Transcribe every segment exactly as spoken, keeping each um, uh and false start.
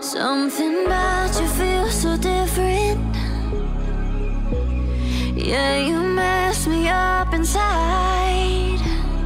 Something about you feels so different. Yeah, you mess me up inside.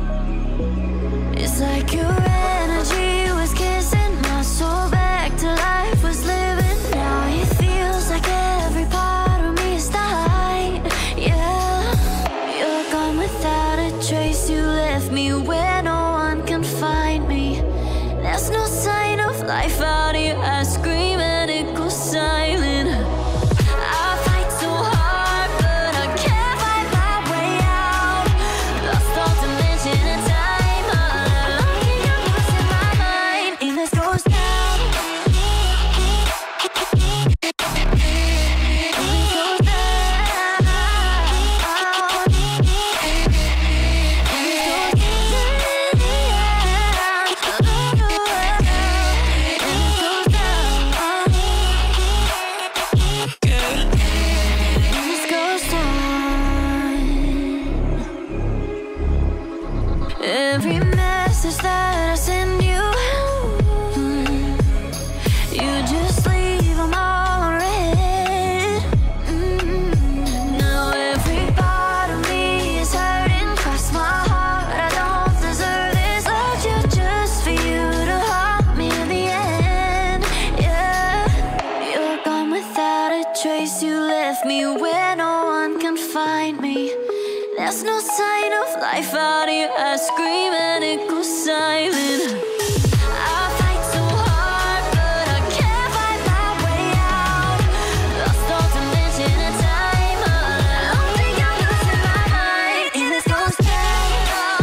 It's like your energy was kissing my soul back to life, was living. Now it feels like every part of me is dying. Yeah, you're gone without a trace. You left me where no one can find me. There's no sign of life out here. I scream and it goes silent. I fight so hard, but I can't find my way out. Lost all dimension and time. I'm losing my mind, and this goes down. It goes every message that I send you, you just leave them all unread. Mm-hmm. Now every part of me is hurting. Cross my heart, I don't deserve this. Loved you just for you to haunt me in the end. Yeah, you're gone without a trace. You left me where no one can find me. There's no sign of life out here. I scream and it goes silent. I fight so hard, but I can't find my way out. Lost all dimension and time. I don't think I'm losing my mind, and this goes down.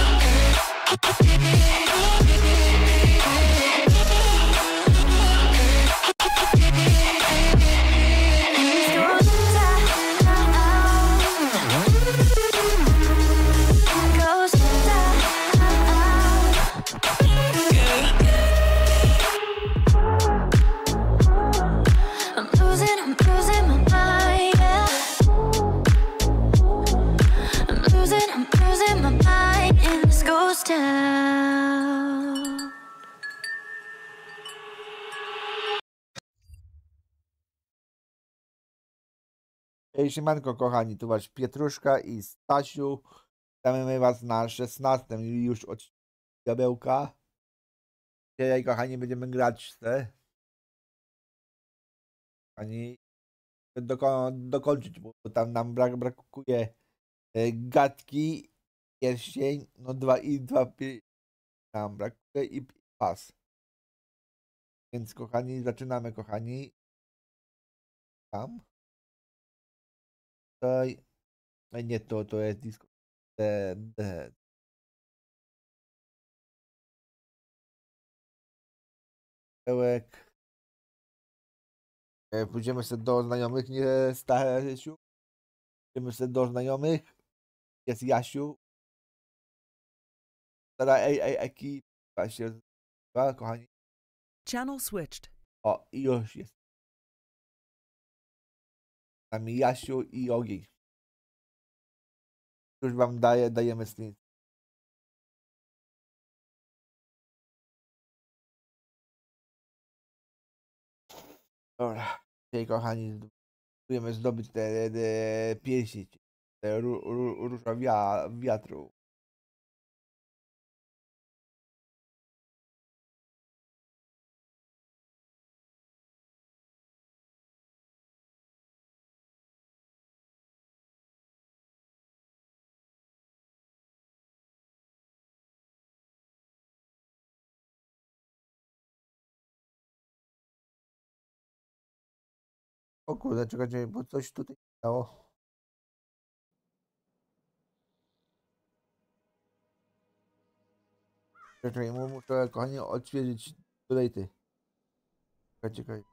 Hej, siemanko kochani, tu wasz Pietruszka i Stasiu. Witamy was na szesnastym już odcinku Diabełka. Dzisiaj, kochani, będziemy grać w te. Kochani, doko dokończyć, bo tam nam brak brakuje e, gadki, pierścień, no dwa i dwa nam brakuje i pas. Więc, kochani, zaczynamy, kochani. Tam. Tutaj. Nie, to, to jest disco. De, de. Pełek. E, Pójdziemy sobie do znajomych, nie Stasiu. Pójdziemy sobie do znajomych. Jest Jasiu. Stara ej, ej, ekipa się nazywa, kochani. Channel switched. O, i już jest. Tam Jasiu i Ogień. Już wam daję, dajemy screen. Dobra. Dzisiaj, kochani, próbujemy zdobyć te, te piersi. Te ru, ru, róża wia, wiatru. O kurde, czekajcie, bo coś tutaj stało. Czekaj, muszę, kochani, odświeżyć tutaj ty. Czekaj, czekaj.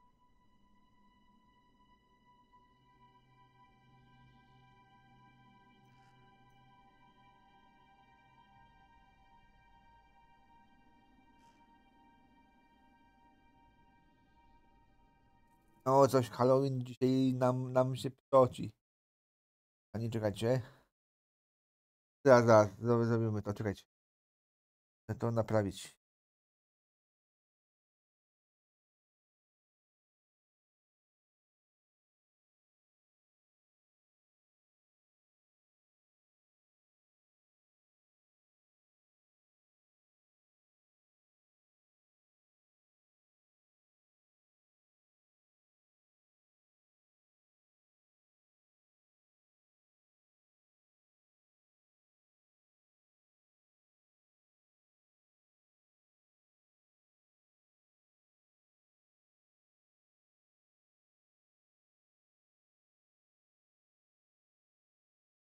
No, coś Halloween dzisiaj nam, nam się ptoci. A nie czekajcie. Zaraz, zaraz, zrobimy zrobimy to, czekajcie. Chcę to naprawić.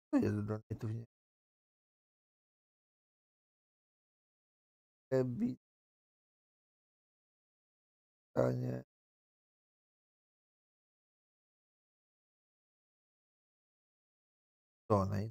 To jest do tu nie. Debit. Pytanie. Donate.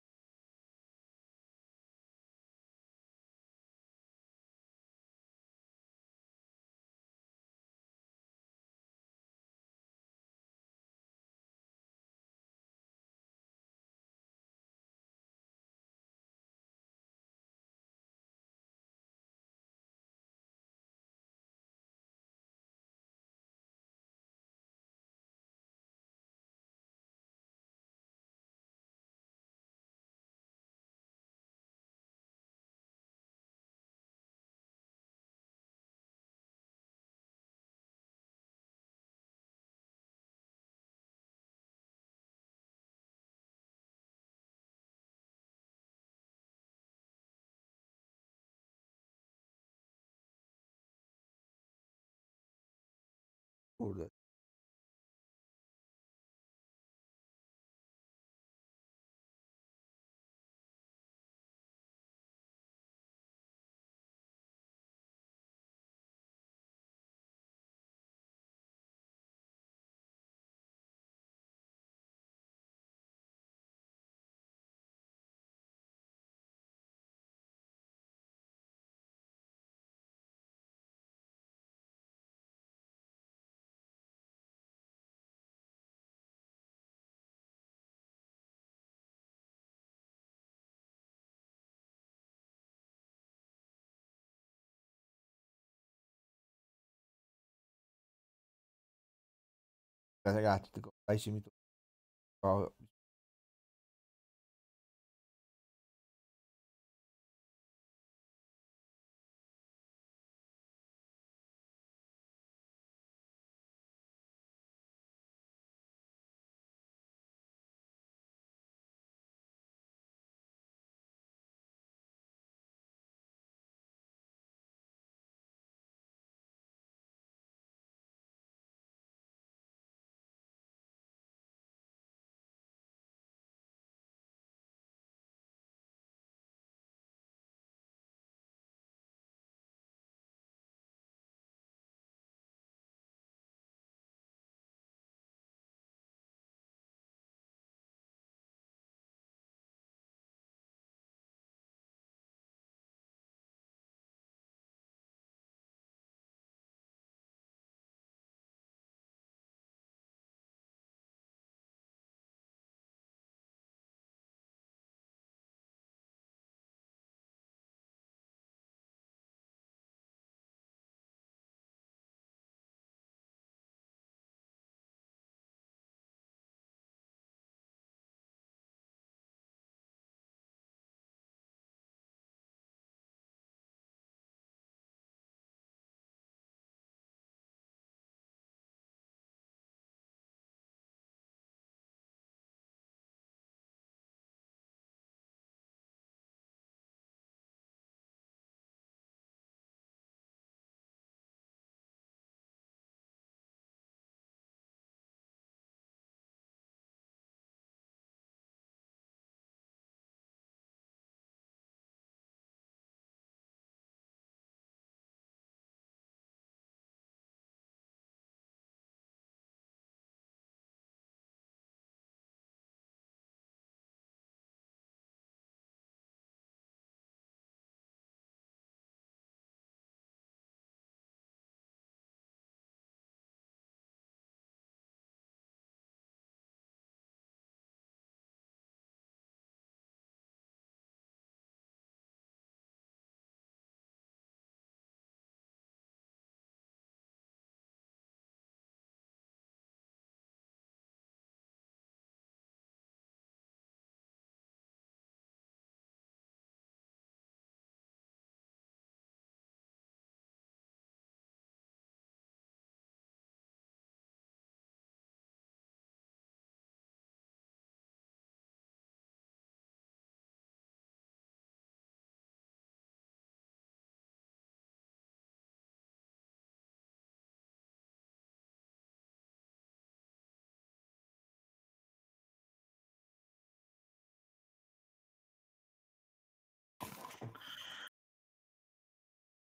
Kurde. Ragazzi, tylko dajcie mi tu. O,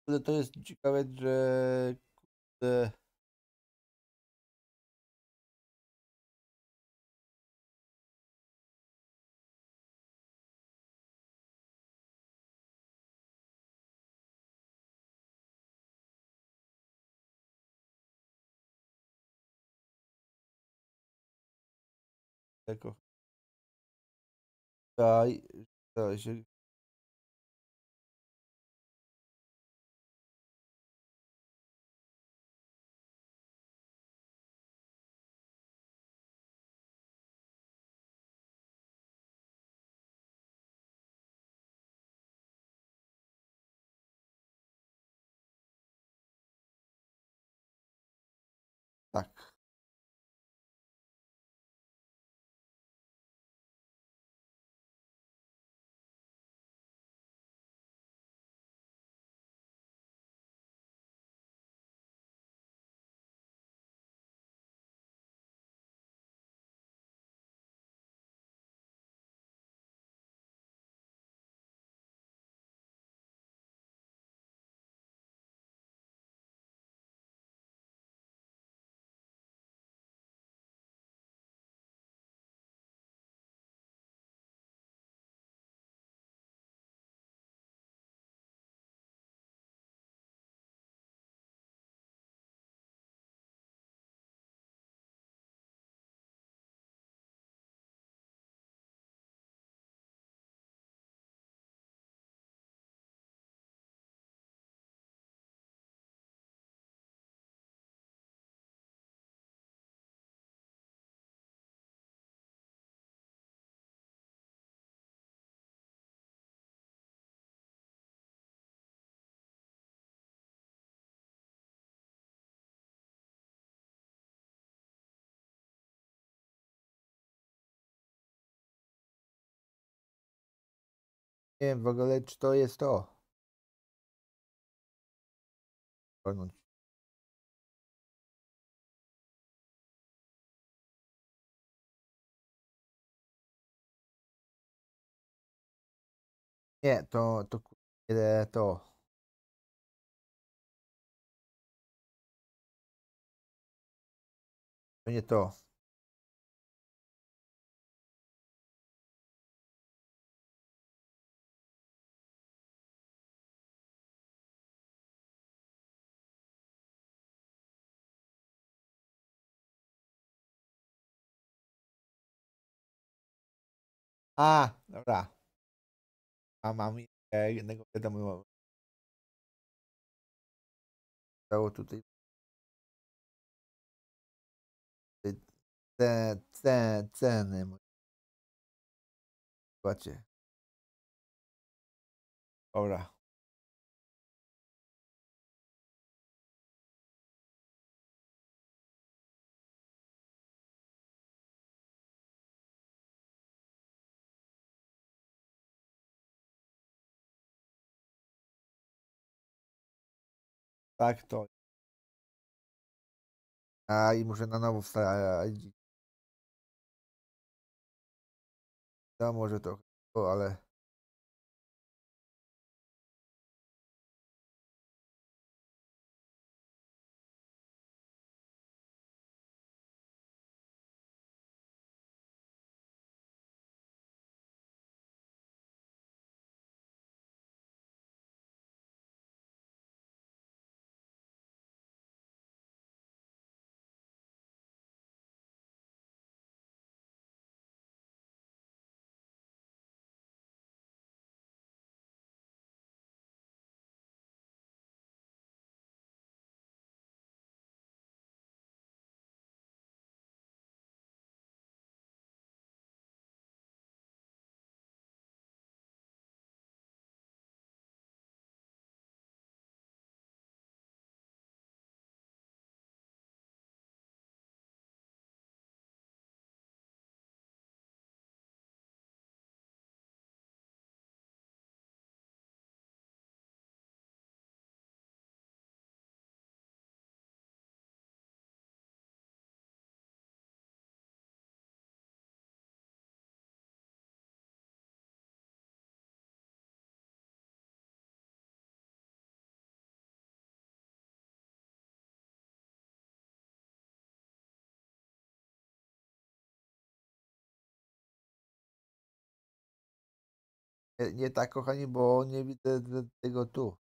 Ale to jest ciekawe, że kurde, jako tutaj, to się tak. Nie wiem w ogóle, czy to jest to. Ponoć. Nie, to, to kurde, to. To nie to. A, dobra. A mam e, jednego wiadomo. Stało tutaj te, te, ceny. Zobaczcie. Dobra. Tak to. A i muszę na nowo wstawić. To może to, ale Nie, nie tak, kochani, bo nie widzę te- tego tu.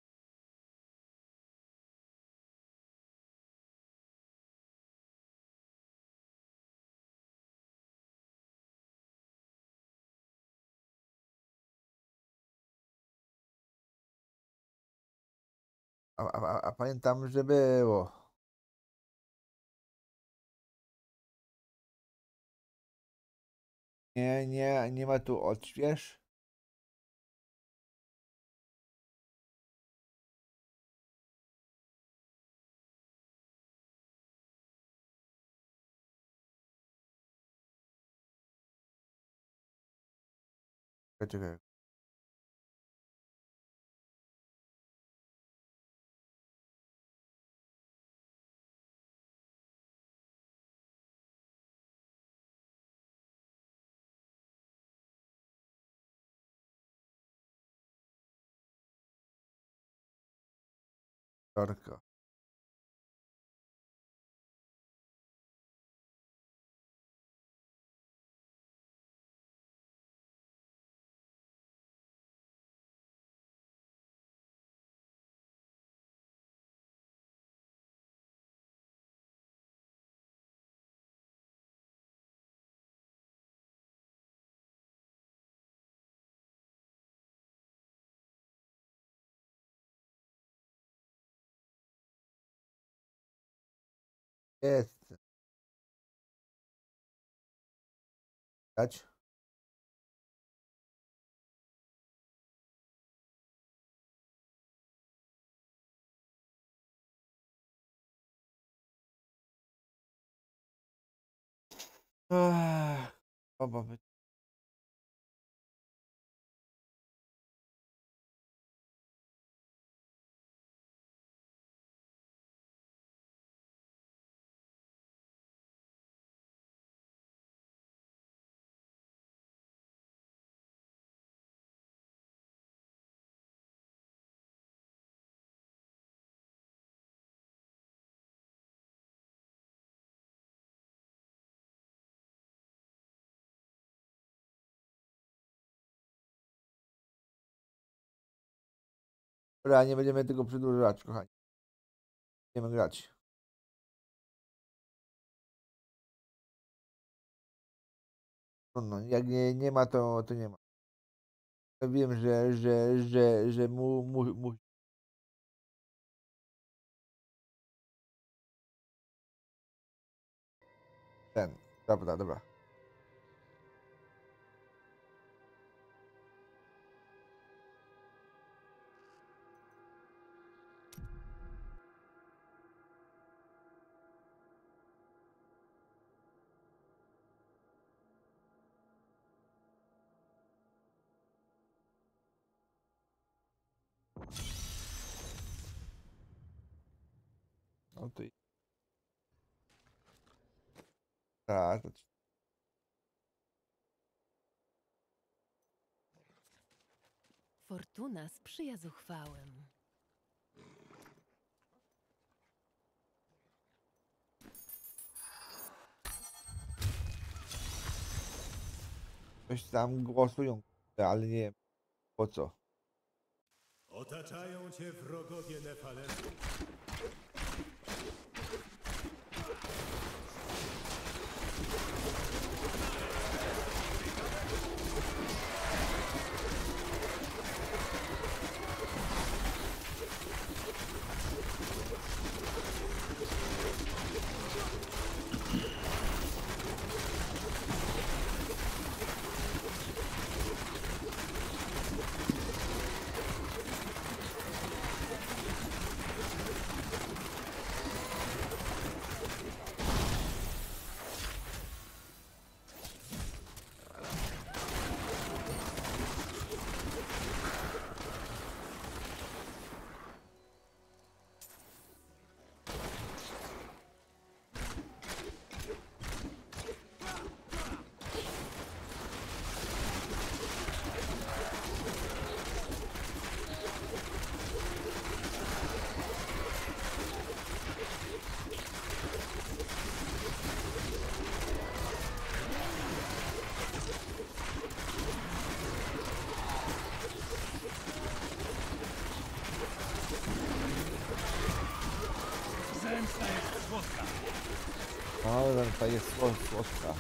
A, a, a, a pamiętam, że było. Nie, nie, nie ma tu odśwież. Czekaj, czekaj. Torka. Jest. Dać. Ach, oba by- Dobra, nie będziemy tego przedłużać, kochani. Będziemy grać. Trudno, jak nie, nie ma, to, to nie ma. Ja wiem, że, że, że, że mu, mu, mu... Ten. Dobra, dobra. No to i... Tak, to... Fortuna sprzyja zuchwałym. Coś tam głosują, ale nie wiem po co. Otaczają cię wrogowie Nefalemu. ta jest słod- słodka.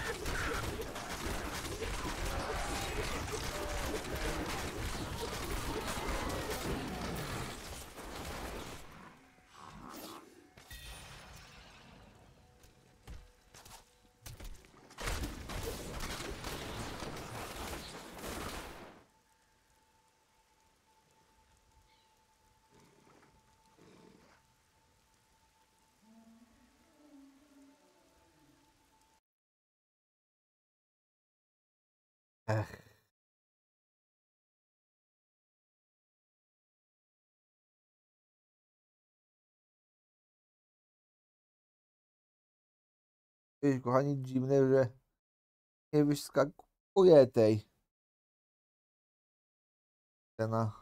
Ech. Jest, kochani, dziwne, że nie wyskakuje tej cena.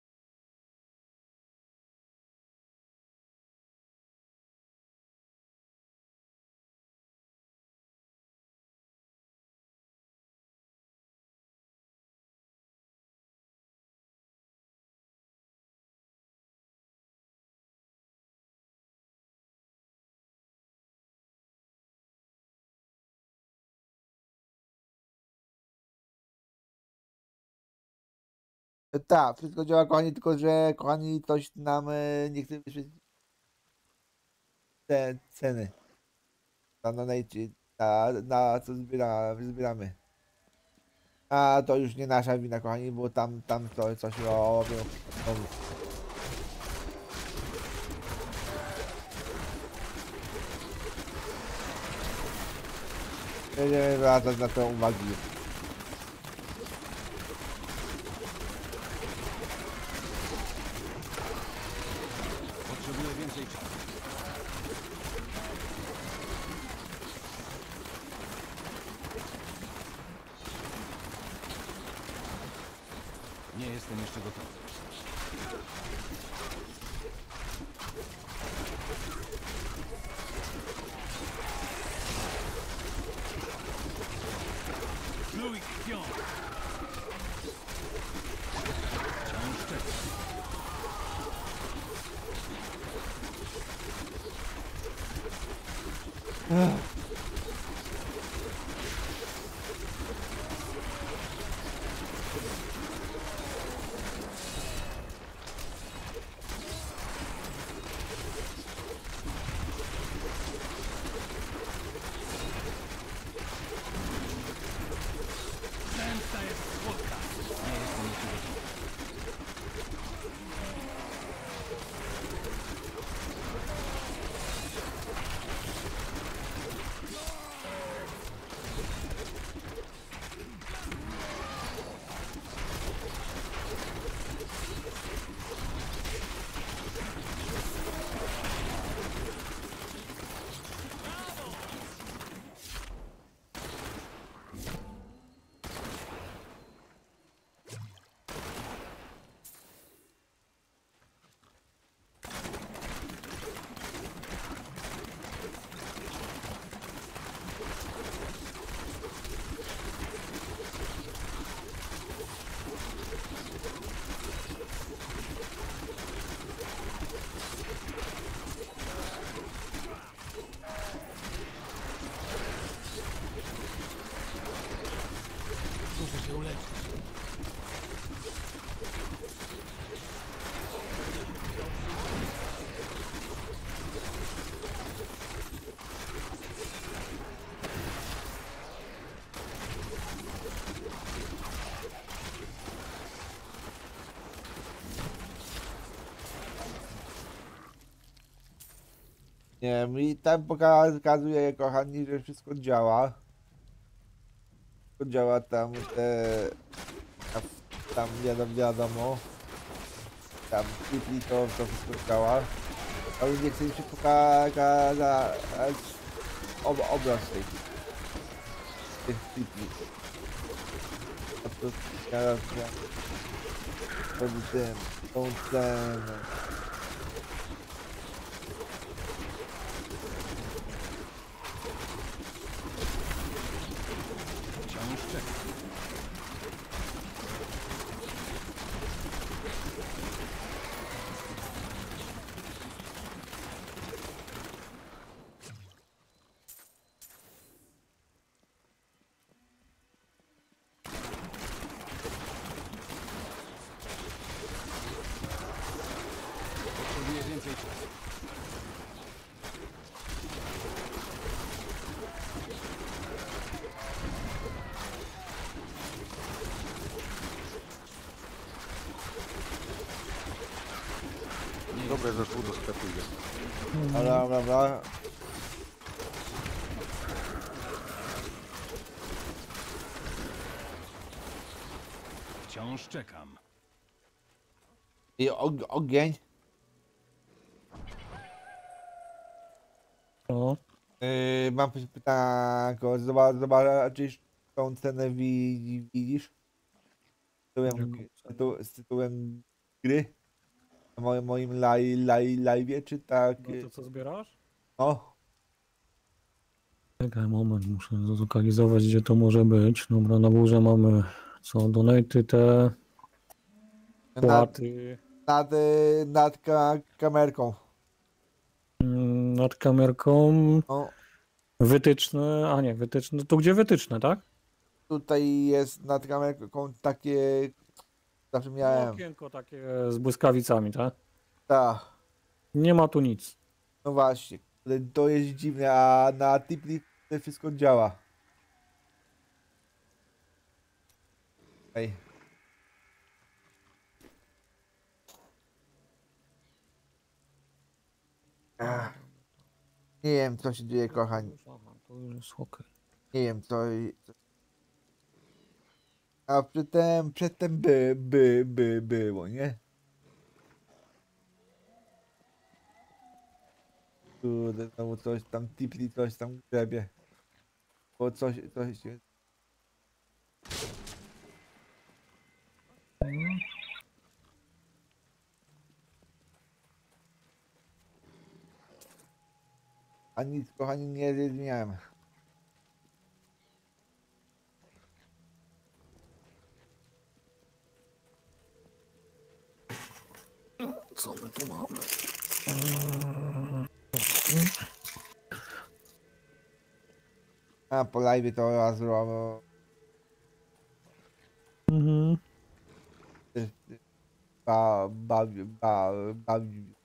Tak, wszystko działa, kochani, tylko że, kochani, ktoś nam e, nie chce wyświetlić te ceny. Na, na, na, na co zbiera, zbieramy. A to już nie nasza wina, kochani, bo tam, tam to coś robią. Będziemy zwracać na to uwagi. Potrzebuję więcej czasu. Nie jestem jeszcze gotowy. Pluj krwią! Wciąż czekam. Zemsta jest słodka. Nie jestem jeszcze gotowy. Muszę się uleczyć. Nie wiem, i tam pokazuje, kochani, że wszystko działa. Wszystko działa tam, te, tam wiadomo, wiadomo. Tam klikli to, to wszystko działa. Ale nie chcę się pokazać ob, obraz tej tych klikli. A to teraz ja pod tym, tą ceną. Wciąż czekam. Dobra, za pół do sklepu idę. Dobra, dobra. Wciąż czekam. I og ogień. O, Yy, mam pytanko, zobacz, zobaczysz tą cenę wi widzisz? Z tytułem, Jaką z tytuł, z tytułem gry? Na moim, moim laj, laj, live'ie, czy tak? no to co zbierasz? No, Czekaj, moment, muszę zlokalizować, gdzie to może być. Dobra, na górze mamy co, donaty te, nad, płaty, nad, y, nad ka kamerką. mm, nad kamerką, No, wytyczne, a nie, wytyczne, to gdzie wytyczne, tak? tutaj jest nad kamerką takie, zawsze No, miałem, okienko takie z błyskawicami, tak? tak, Nie ma tu nic. no właśnie, ale to jest dziwne, a na Tipli to wszystko działa. Ej. Ach. Nie wiem, co się dzieje, kochani. Aha, to już jest okej. Nie wiem, co... co- A przedtem, przedtem by, by, by, było, nie? Kurde, znowu coś tam, Tipli coś tam grzebie. Bo coś, coś się... A nic, kochani, nie zmieniałem. Co my tu mamy? A po live to raz zrobię. Mhm. Ba, bawi, ba, bawi.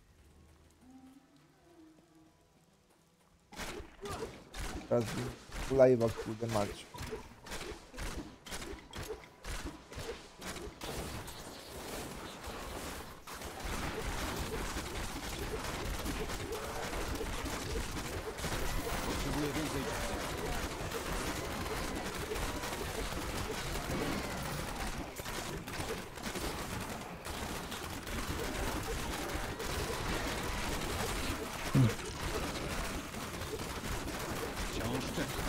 Teraz po live'a kurde mać. Potrzebuję więcej czasu. Wciąż czekam.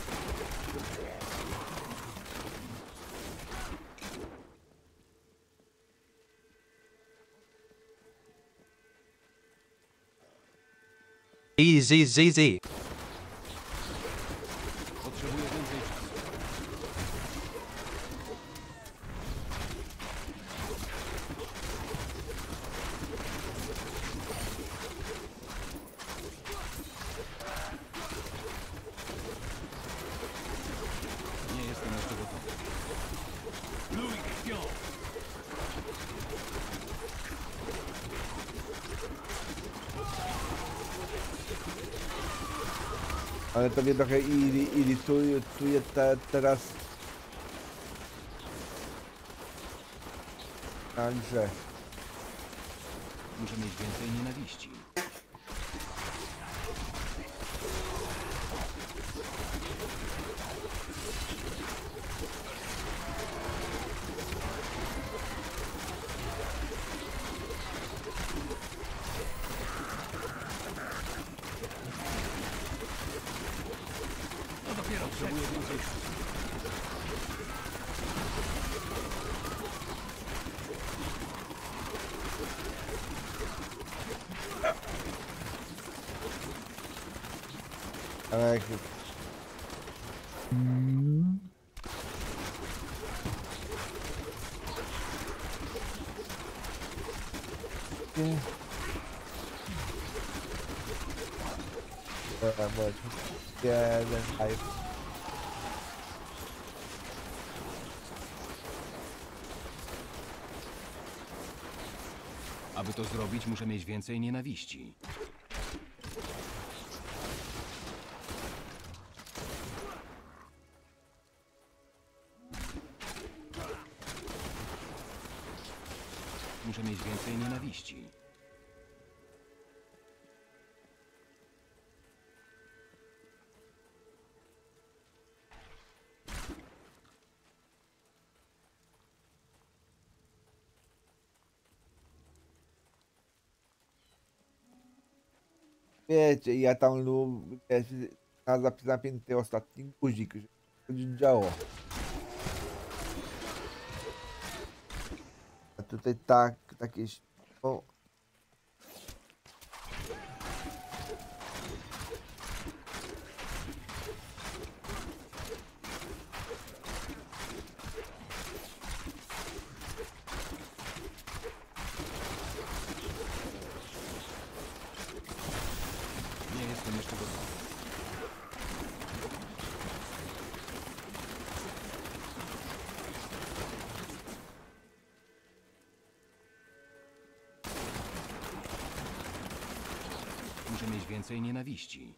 Easy, Z, Z. Potrzebuję więcej czasu. Nie jestem jeszcze gotowy. Luj krwią! Ale to mnie trochę iri, irytuje tuje te, teraz. Także. Muszę mieć więcej nienawiści. No dopiero potrzebuję więcej czasu. Ale jak... Nie. Dobra, bądź. Jeden live. Aby to zrobić, muszę mieć więcej nienawiści. Muszę mieć więcej nienawiści. Wiecie, ja tam lubię na zapis napięty ostatni guzik, żeby się działo. A tutaj tak, takie... O. Nie jestem jeszcze gotowy. Muszę mieć więcej nienawiści.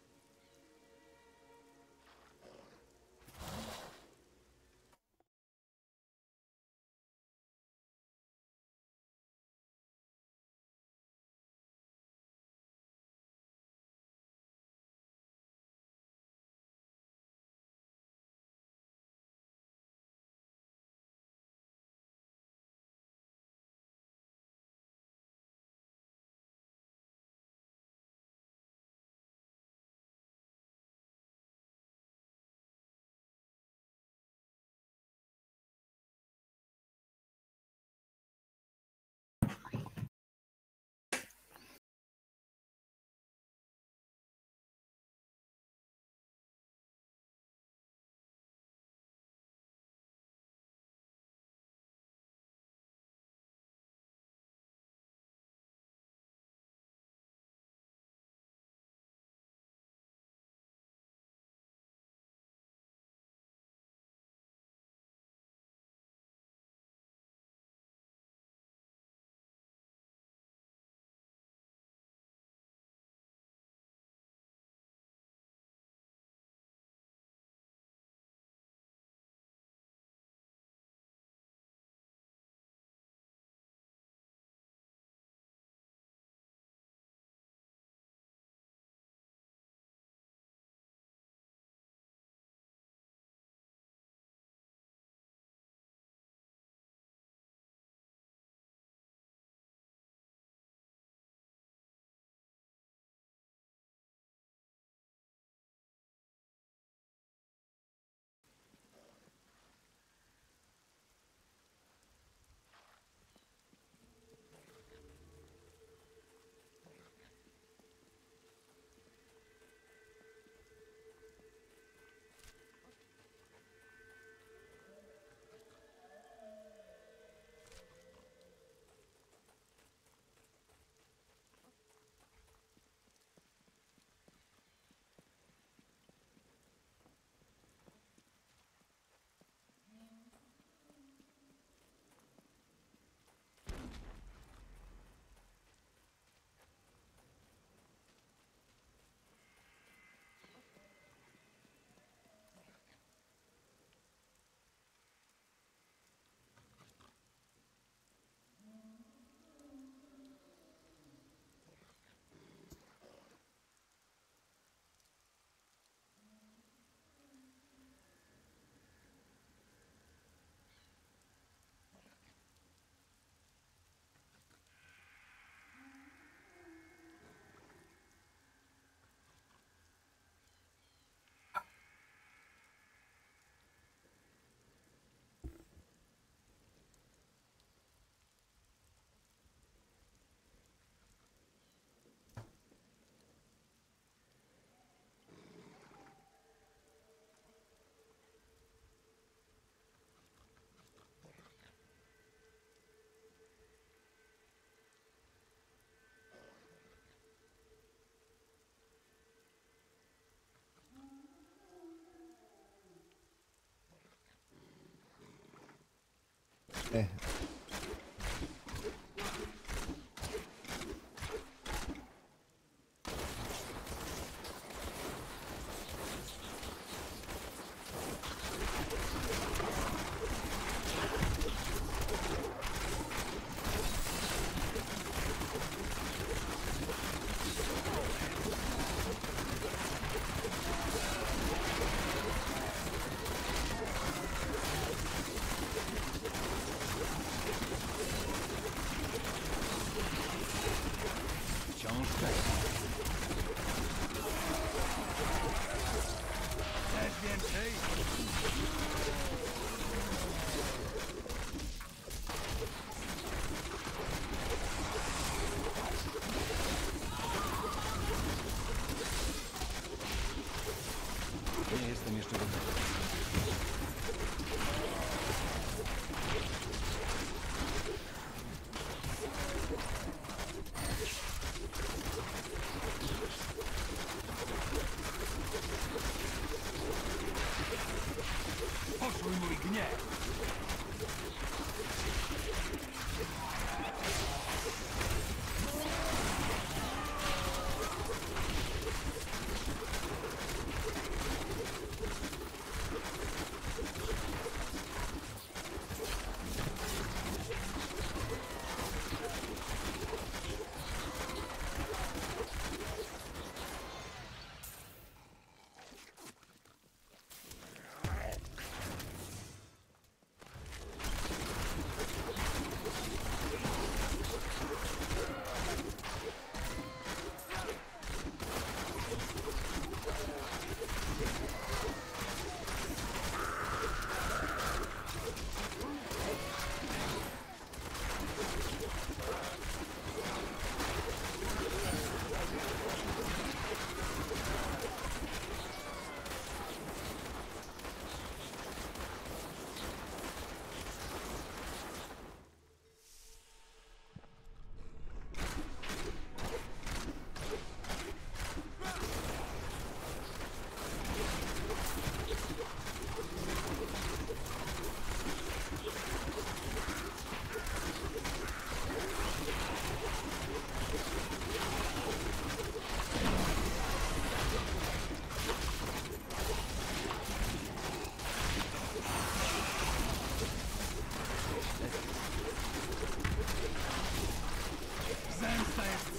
Eh.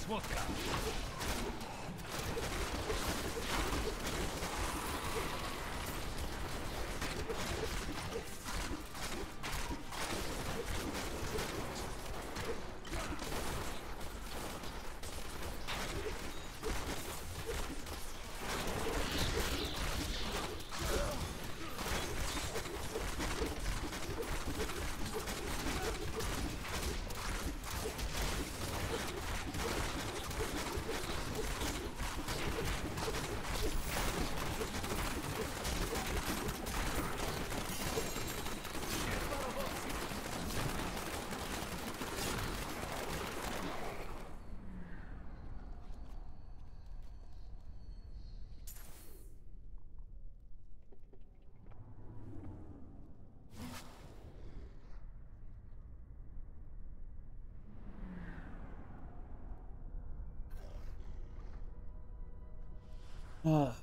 słodka. Ach.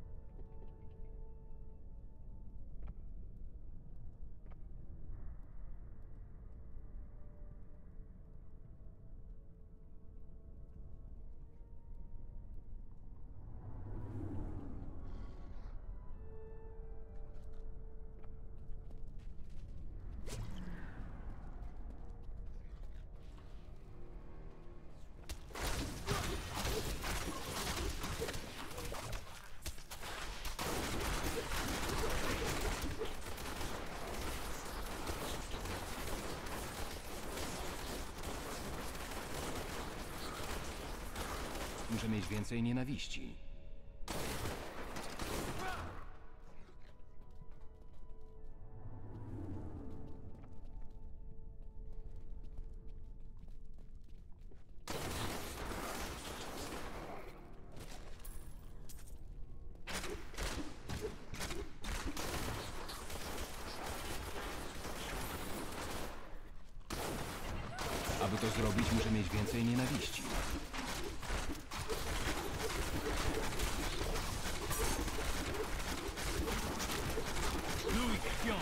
Muszę mieć więcej nienawiści. Aby to zrobić, muszę mieć więcej nienawiści. Pluj krwią!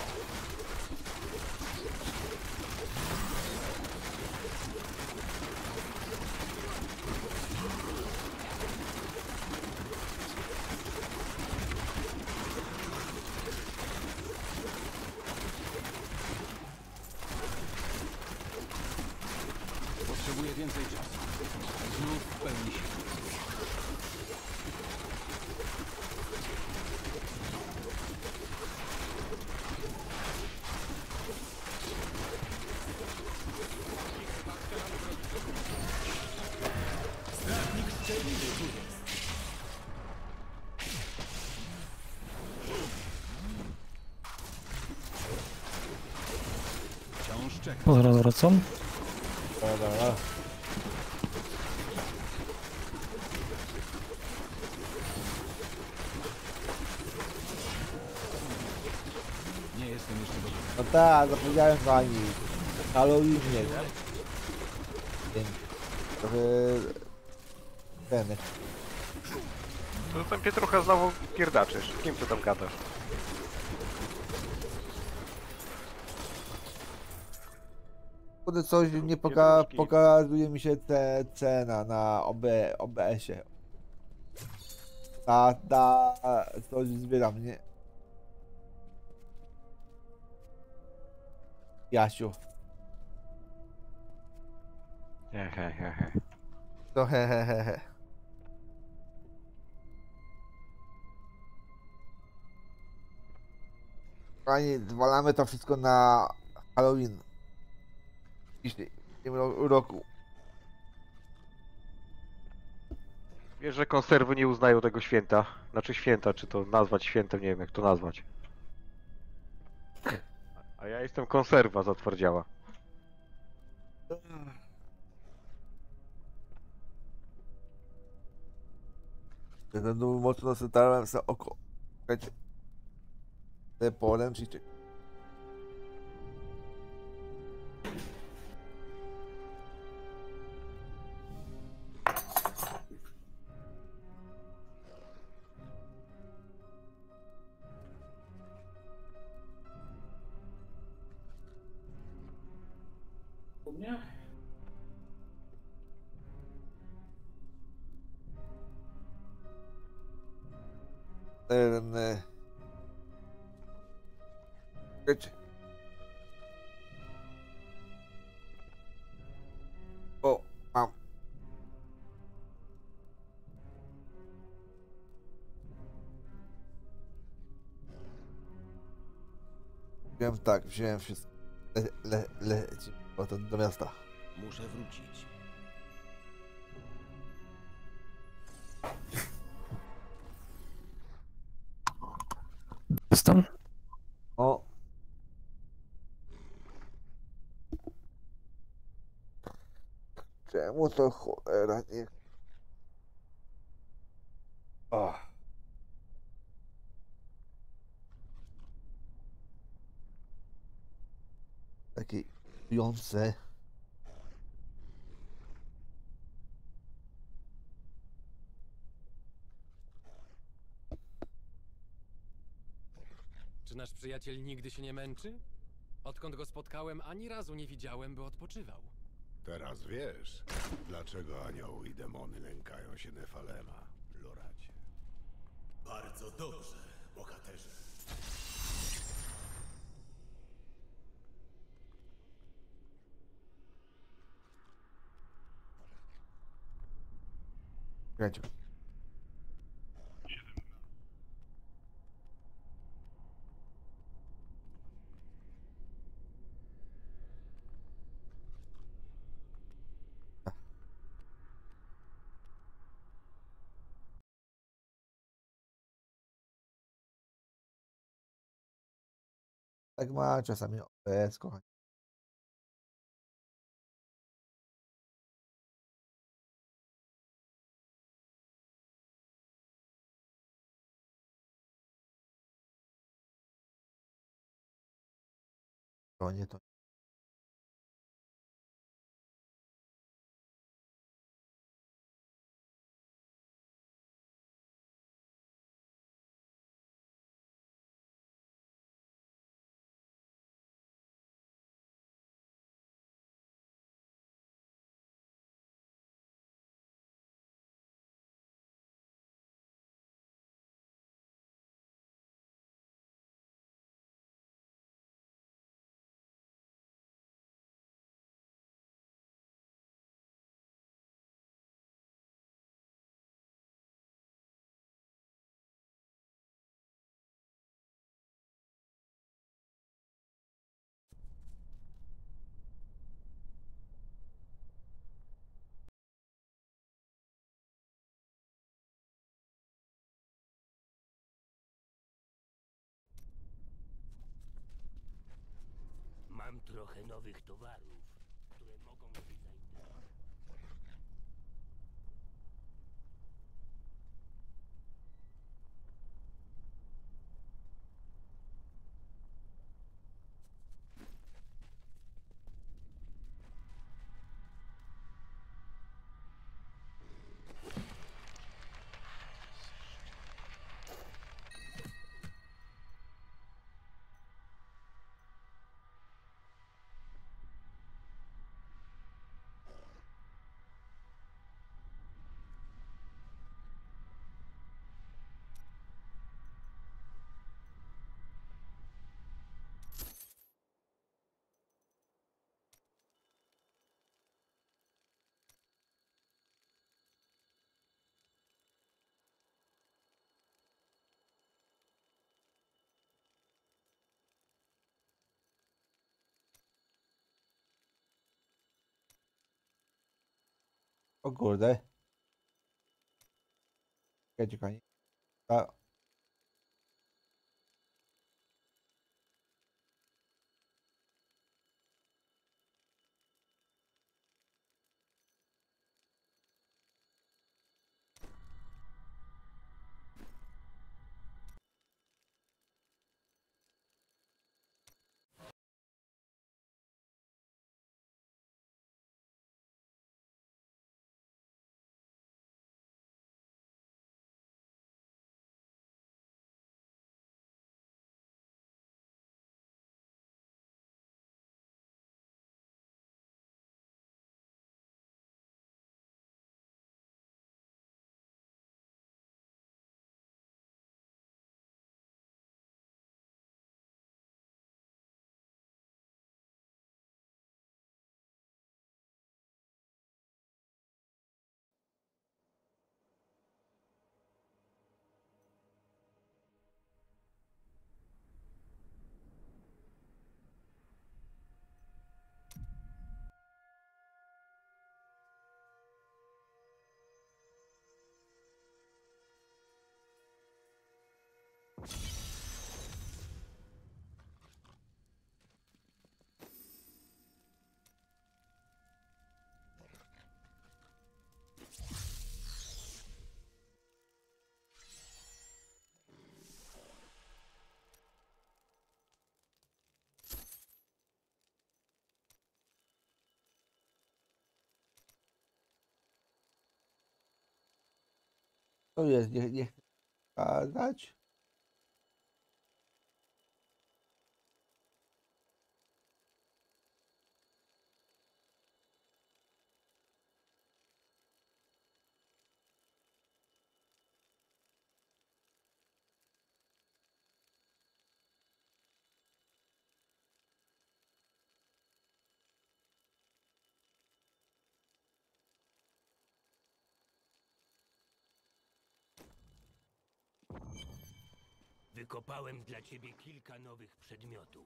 Potrzebuję więcej czasu. Znów w pełni sił. Strażnik strzelniczy tu jest. Wciąż czekam. O, zaraz wracam. Dobra, dobra. Nie jestem jeszcze gotowy. No tak, zapomniałem pani. Halloween nie, nie? Więc trochę... Ten... To tam Pietrucha znowu pierdaczysz. Z kim ty tam gadasz? Kurde, coś nie poka Pietruszki. pokazuje mi się te cena na O B O B S-ie. Ta, ta, coś zbieram, nie? Jasiu. Nie, he, he, he. To he, he, he, he. Kochani, zwalamy to wszystko na Halloween. W tym ro- roku. Wiesz, że konserwy nie uznają tego święta. Znaczy święta, czy to nazwać świętem, nie wiem jak to nazwać. A ja jestem konserwa, zatwardziała. Będę mocno starałem się oko. Czekajcie. Te polem czy czekaj. Ten... e, Czekajcie. O, mam. Wziąłem tak, wziąłem wszystko. Le, le, lecimy potem do miasta. Muszę wrócić. Jestem? O. Czemu to cholera nie... O. Takie pijące. Czy nasz przyjaciel nigdy się nie męczy? Odkąd go spotkałem, ani razu nie widziałem, by odpoczywał. Teraz wiesz, dlaczego anioły i demony lękają się Nefalema, Loracie. Bardzo dobrze, bohaterze. Czekajcie. Tak ma czasami O B S, kochani. To nie to. Mam trochę nowych towarów, które mogą cię zainteresować. O kurde. Czekajcie, kochani. A, To jest, nie, nie chcę pokazać. Wykopałem dla ciebie kilka nowych przedmiotów.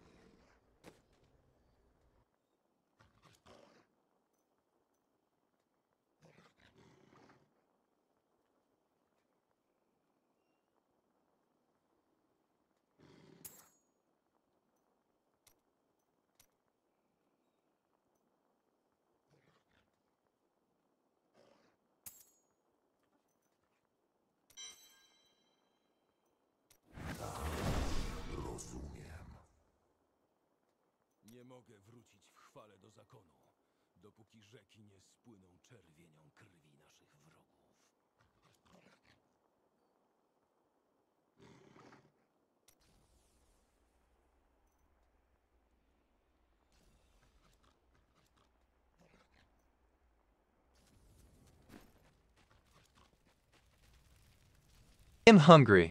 Nie mogę wrócić w chwale do zakonu, dopóki rzeki nie spłyną czerwienią krwi naszych wrogów. I'm hungry.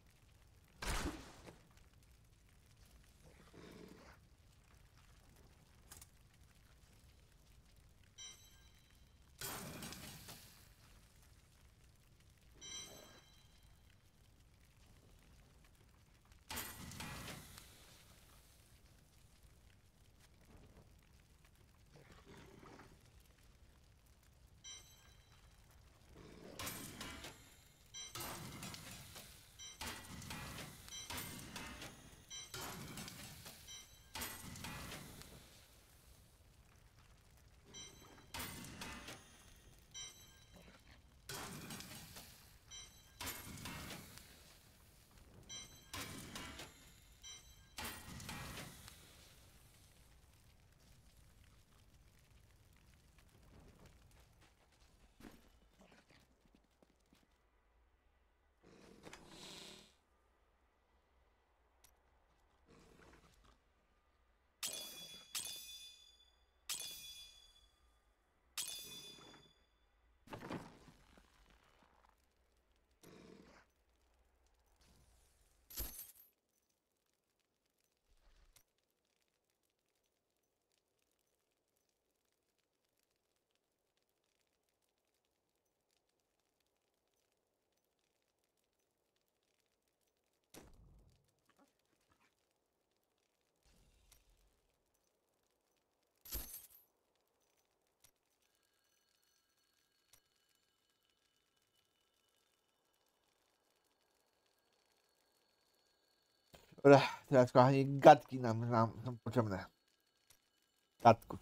Dobra, teraz kochani, gadki nam, nam są potrzebne. Gadków.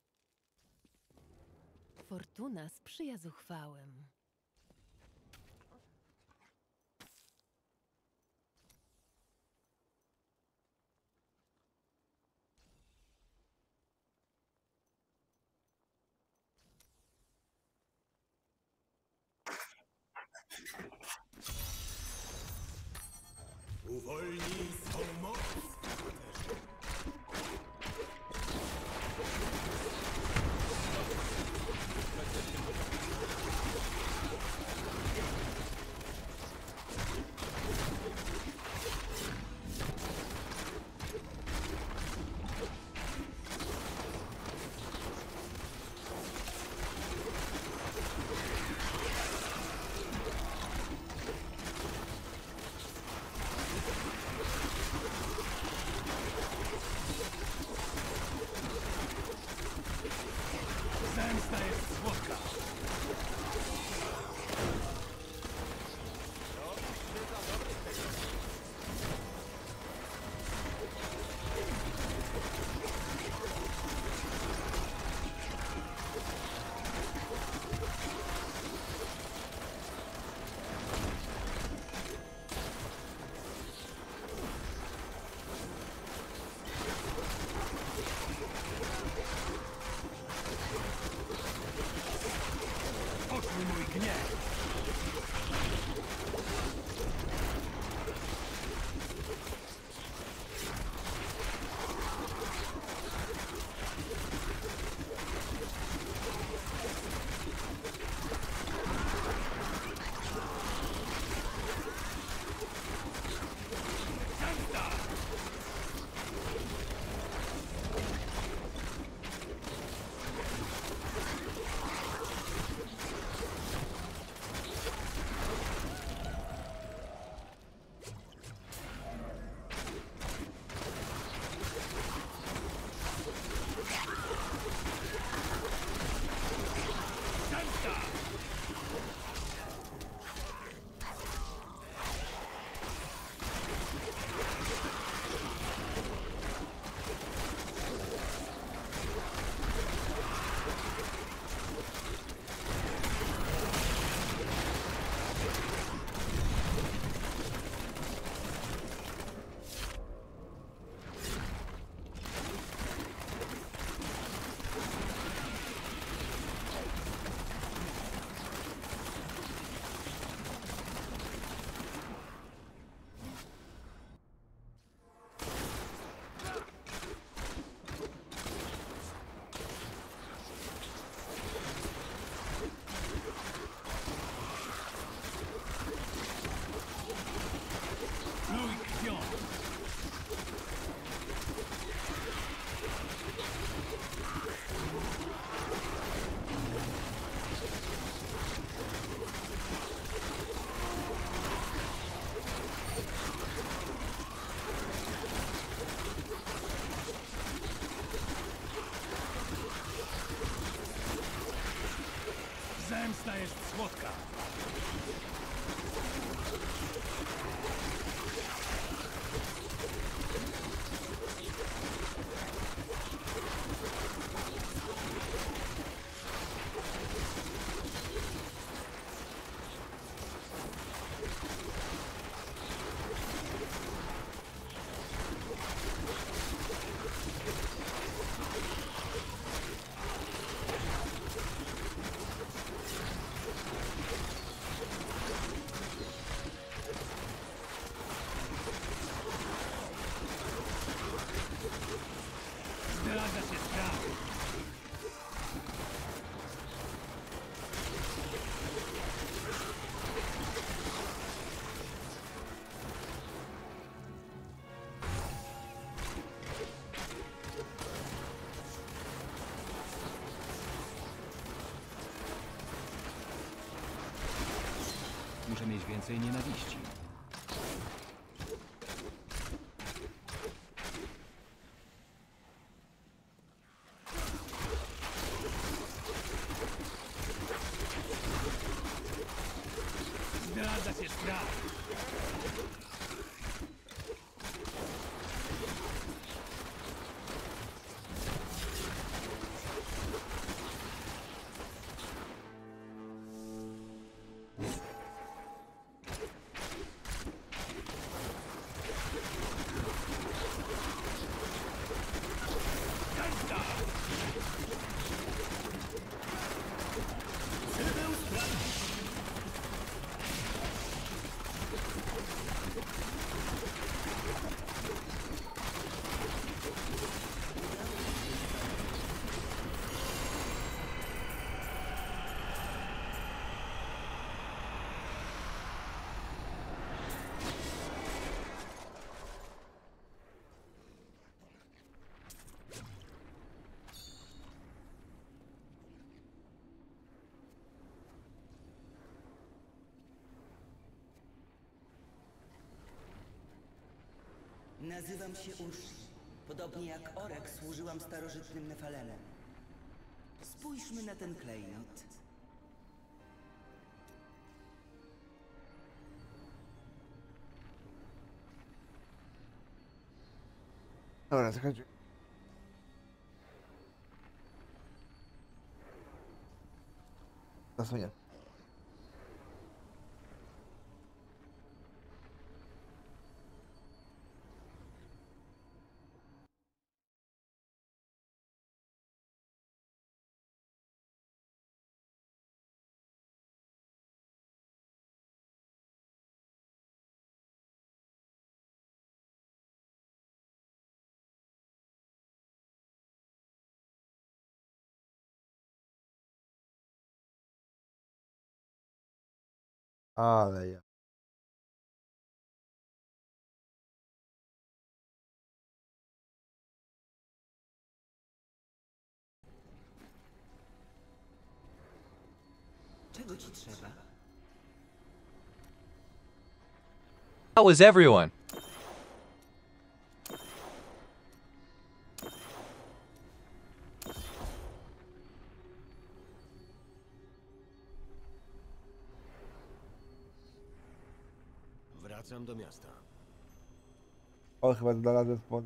Fortuna sprzyja zuchwałym. Uwolnij swą moc! Zemsta jest słodka! Poczuj mój gniew! Zemsta jest słodka. Zdradza się strach. Muszę mieć więcej nienawiści. Zdradza się strach. Nazywam się Urshi. Podobnie jak Orek służyłam starożytnym Nefalemom. Spójrzmy na ten klejnot. Dobra, zakończymy. Zasunie. Ale ja. Czego ci trzeba? How is everyone? Wracam do miasta. O, chyba znalazłem spod...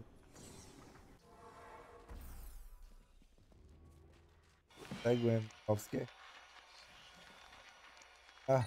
Cegły owskie. Ach.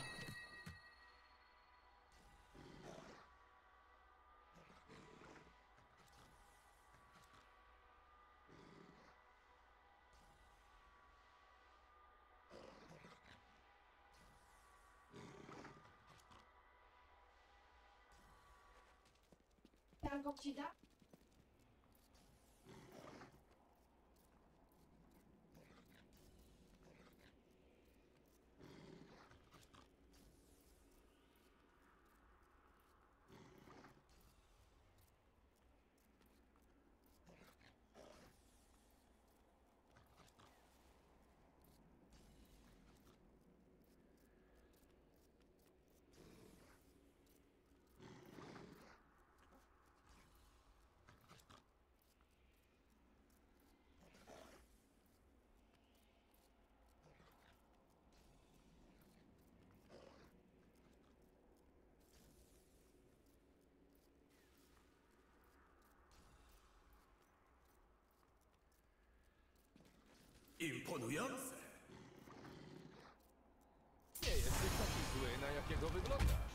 Imponujące. Nie jesteś taki zły, na jakiego wyglądasz.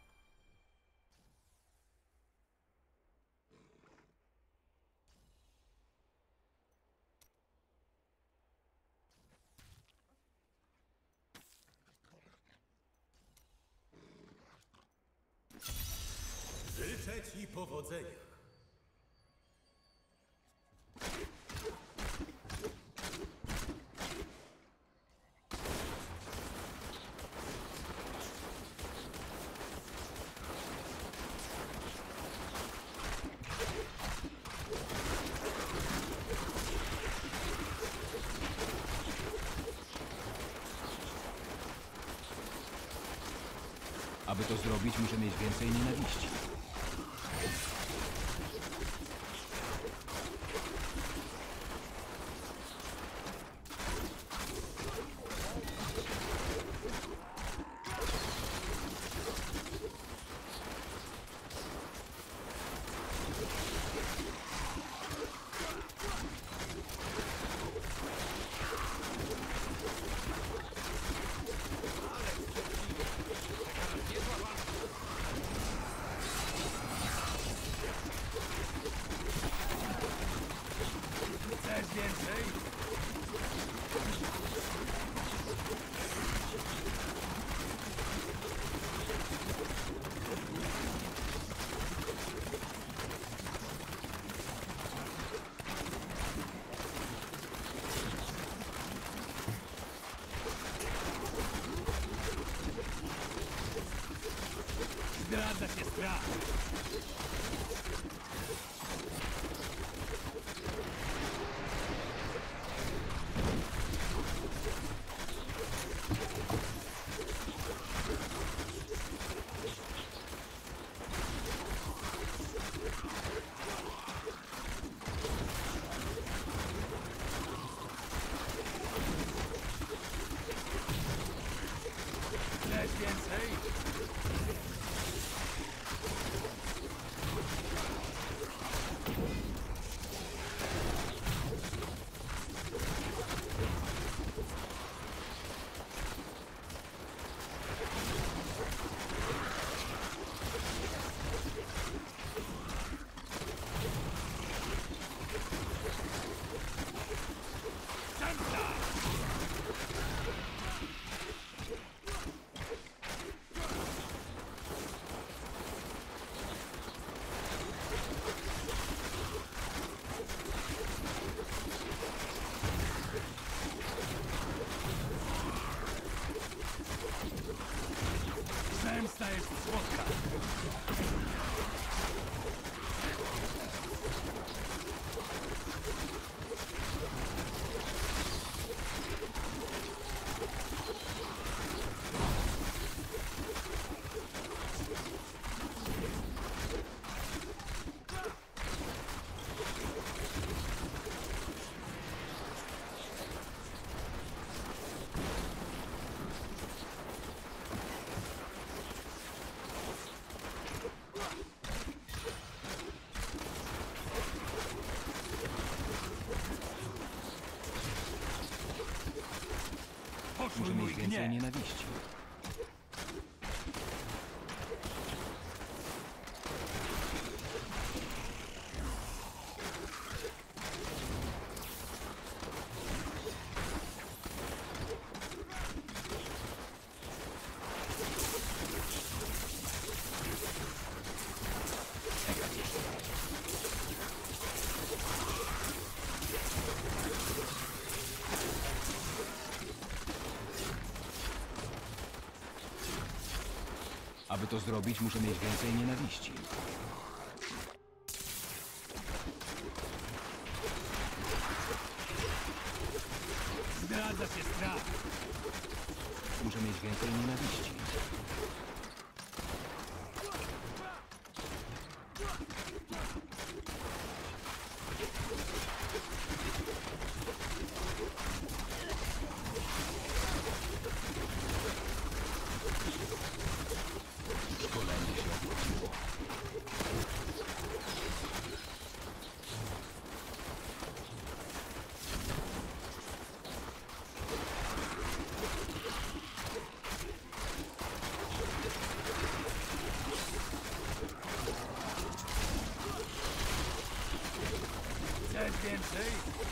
Życzę ci powodzenia. Aby to zrobić, muszę mieć więcej nienawiści. Zdradza się strach. Chcesz więcej? Zemsta jest słodka. Muszę mieć więcej nienawiści. Aby to zrobić, muszę mieć więcej nienawiści. Zdradza się strach. Muszę mieć więcej nienawiści. Szkolenie się opłaciło. więcej?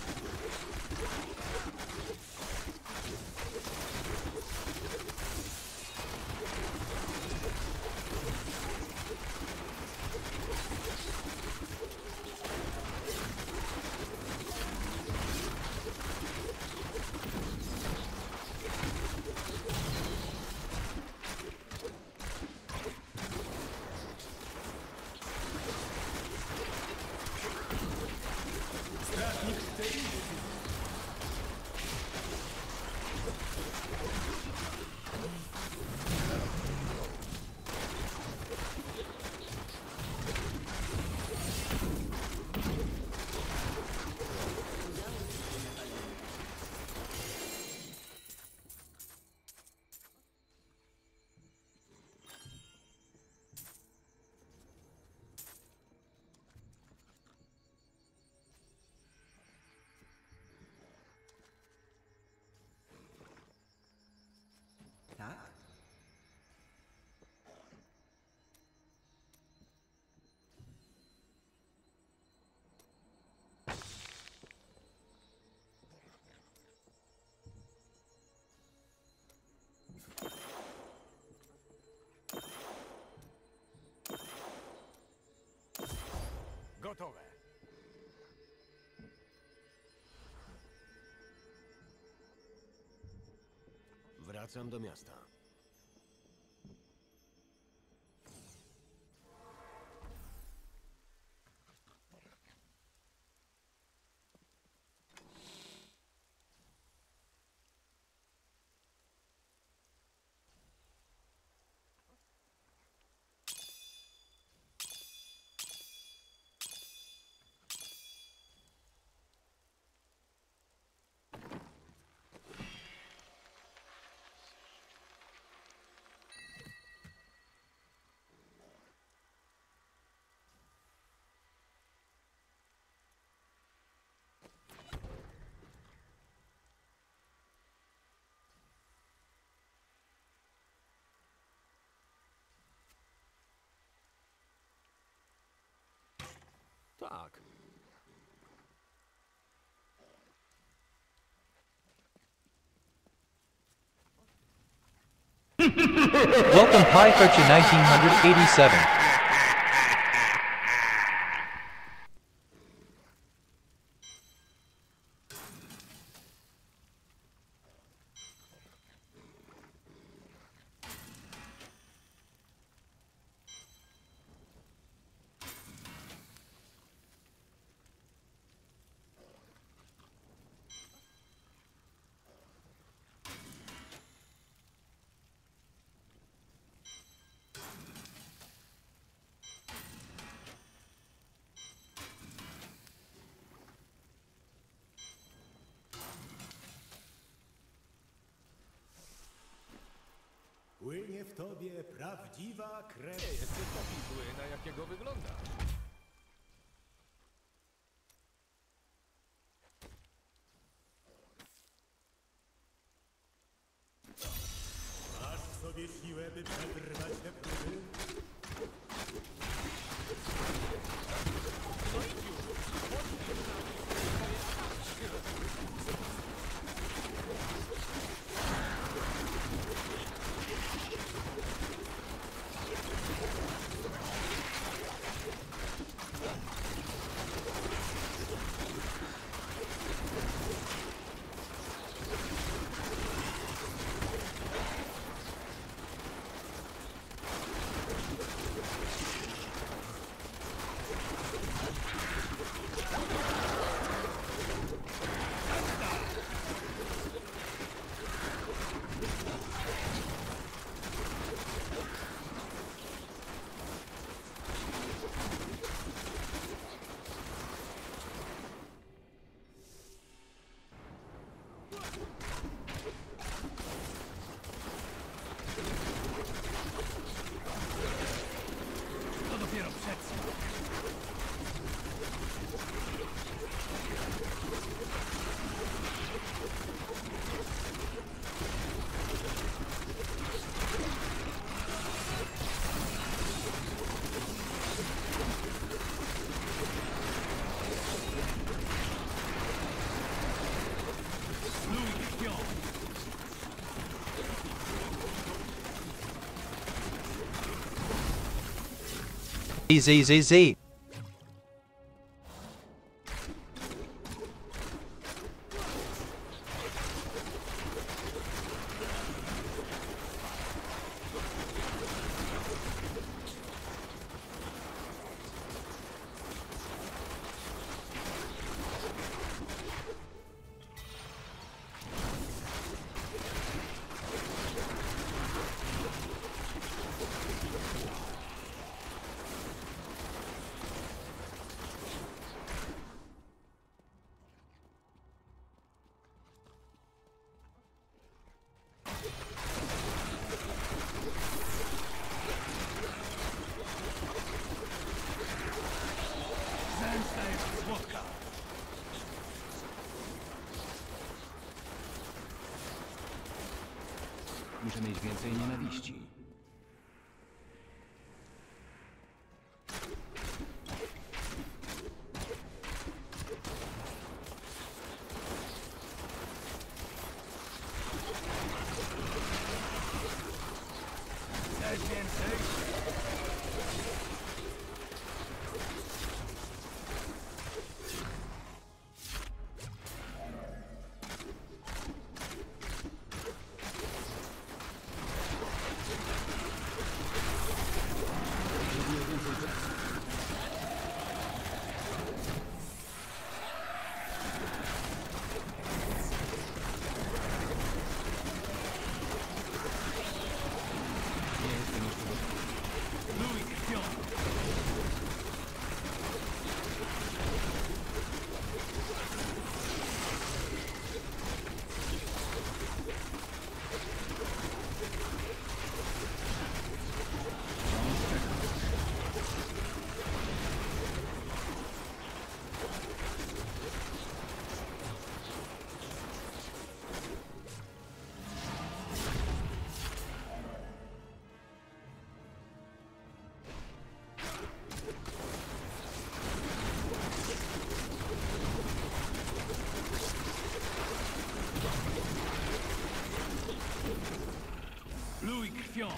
Tak? Gotowe. Wracam do miasta. Tak. Welcome Python nineteen eighty-seven. Płynie w tobie prawdziwa krew. Nie jest taki zły, na jakiego wygląda. Masz w sobie siłę, by przetrwać te próby? Z, Z, Z. Muszę mieć więcej nienawiści. Chcesz więcej? Pluj krwią!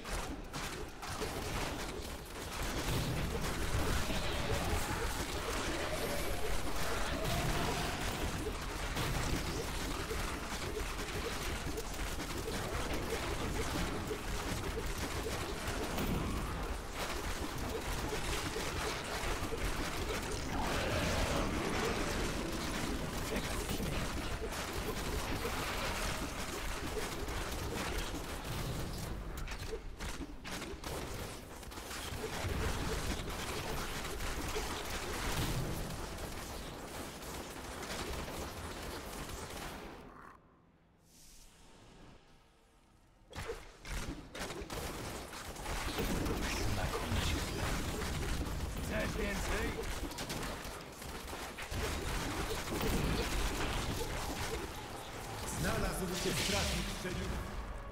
Chcesz więcej? Znalazł się strażnik szczeliów.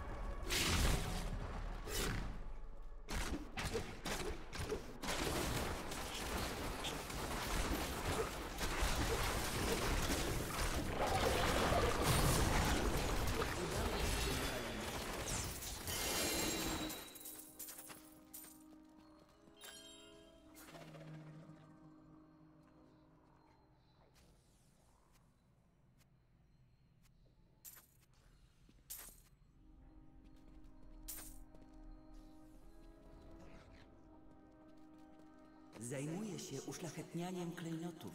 Zajmuję się uszlachetnianiem klejnotów.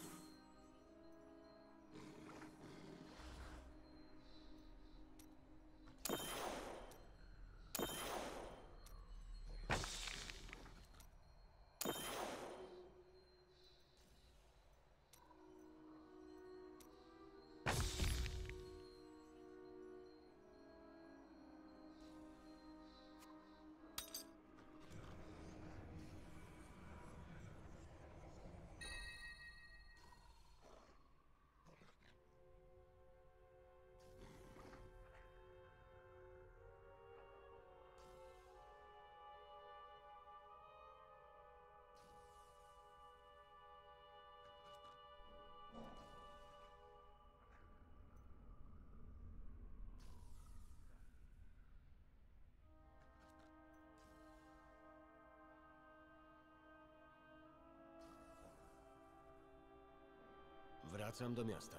Wracam do miasta.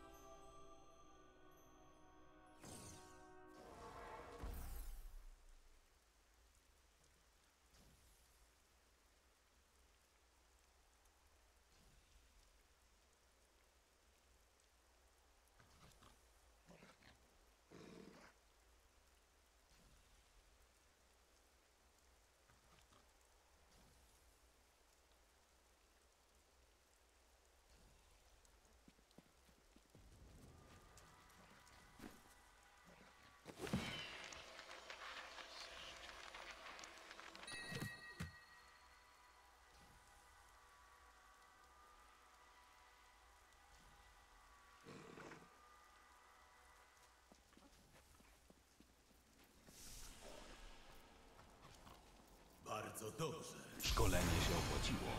Bardzo dobrze. Szkolenie się opłaciło.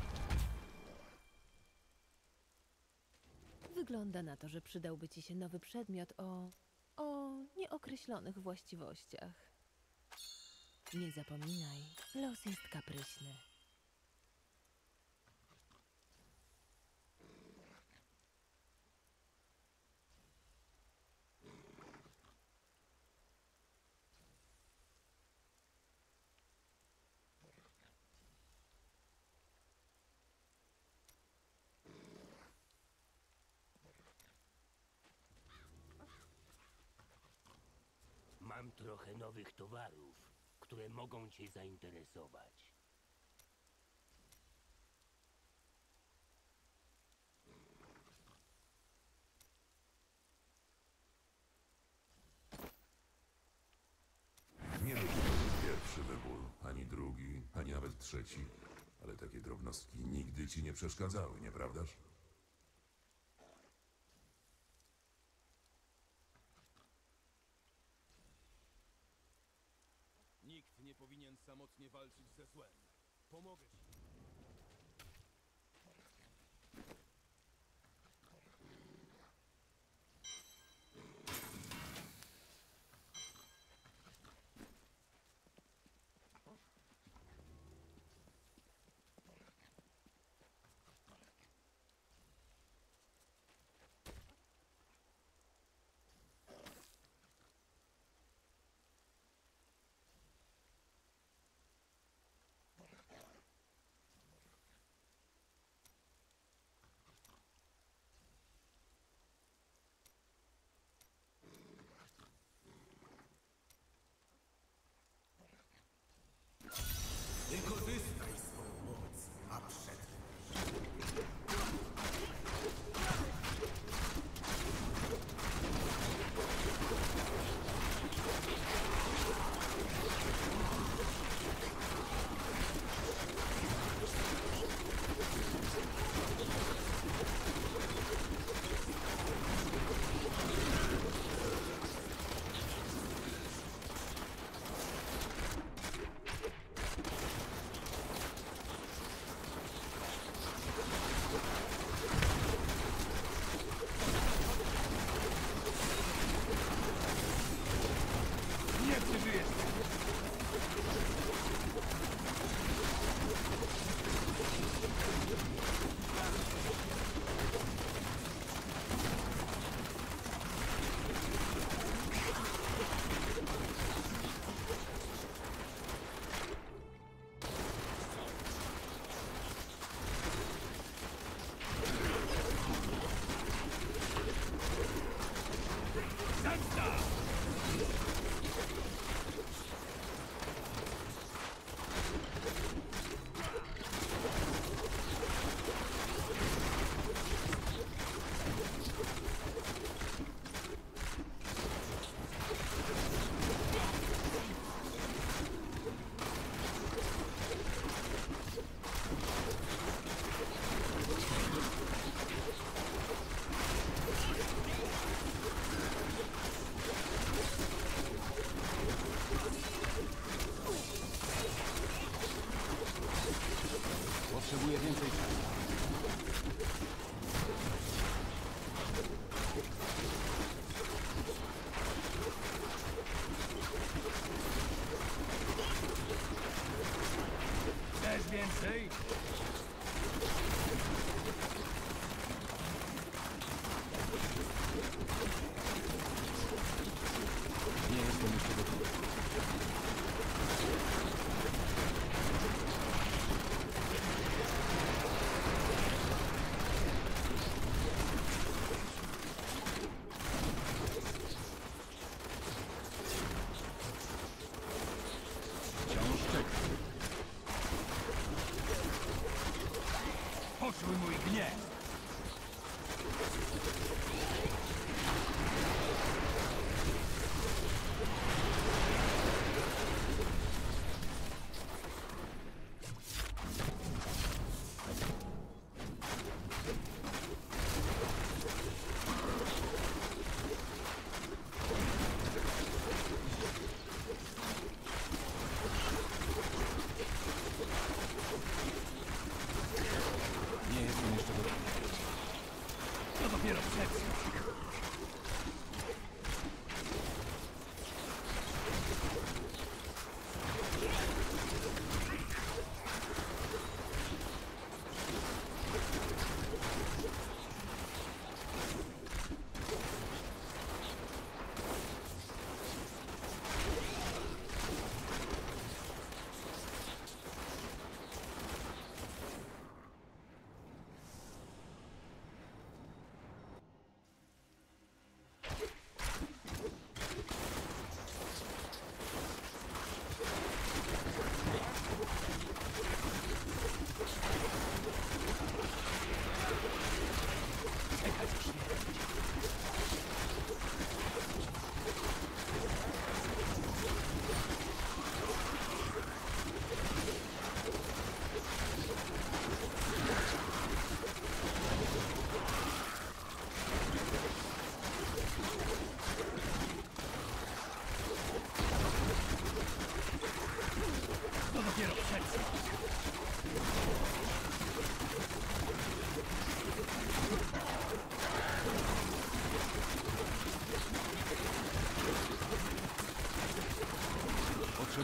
Wygląda na to, że przydałby ci się nowy przedmiot o... o nieokreślonych właściwościach. Nie zapominaj, los jest kapryśny. Mam trochę nowych towarów, które mogą cię zainteresować. Nie wiem, czy to był pierwszy wybór, ani drugi, ani nawet trzeci, ale takie drobnostki nigdy ci nie przeszkadzały, nieprawdaż? Nikt nie powinien samotnie walczyć ze złem. Pomogę ci. Wykorzystaj swą moc, a przed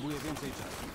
Potrzebuję więcej czasu.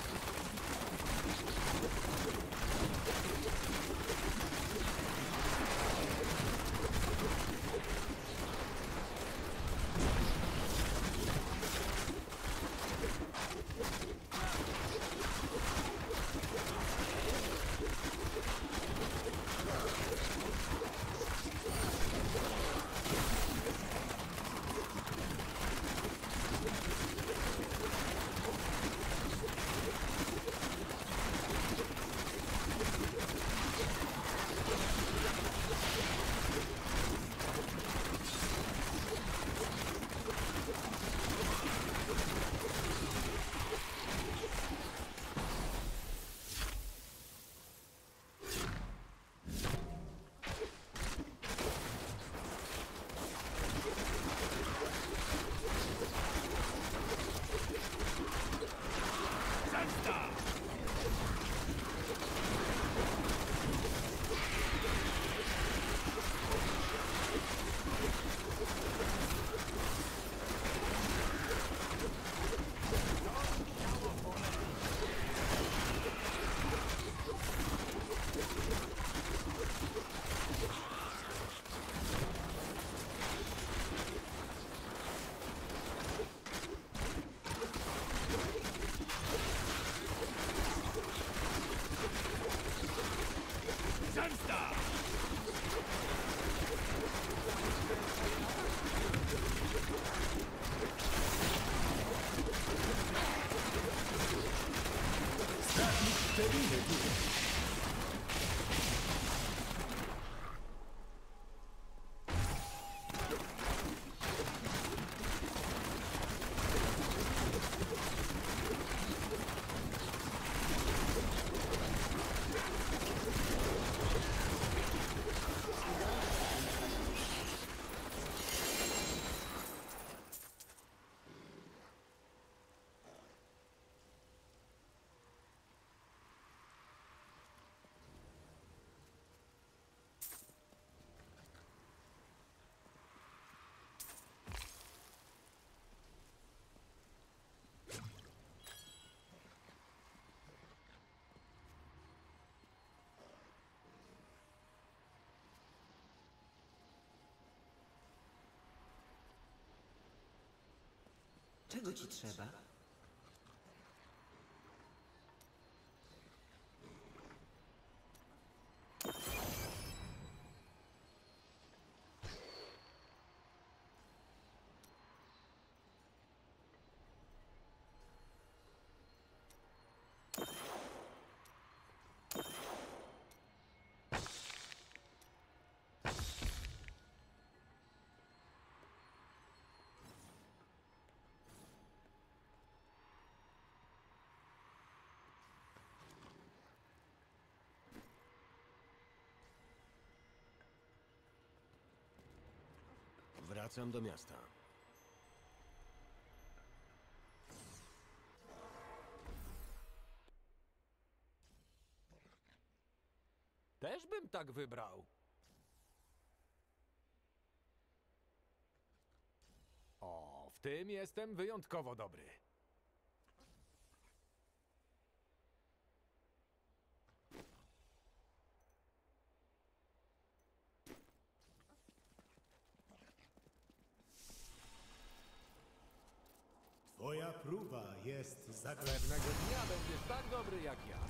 Czego ci trzeba? Wracam do miasta. Też bym tak wybrał. O, w tym jestem wyjątkowo dobry. Twoja próba jest zakończona. Pewnego dnia będziesz tak dobry jak ja.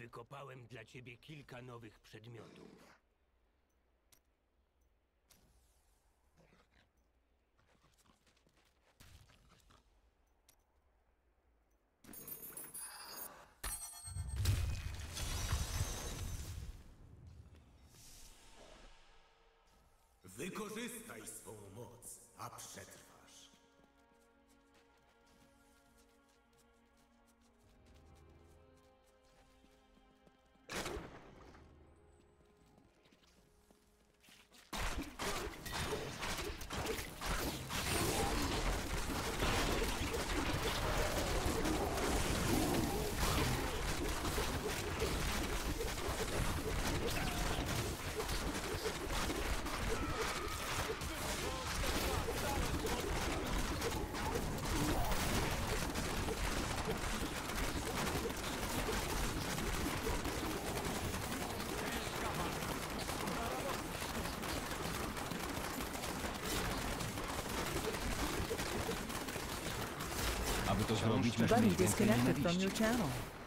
Wykopałem dla ciebie kilka nowych przedmiotów. Wykorzystaj swą moc, a przetrwasz. Aby to zrobić, musisz Buddy mieć więcej disconnected from nienawiści. your channel.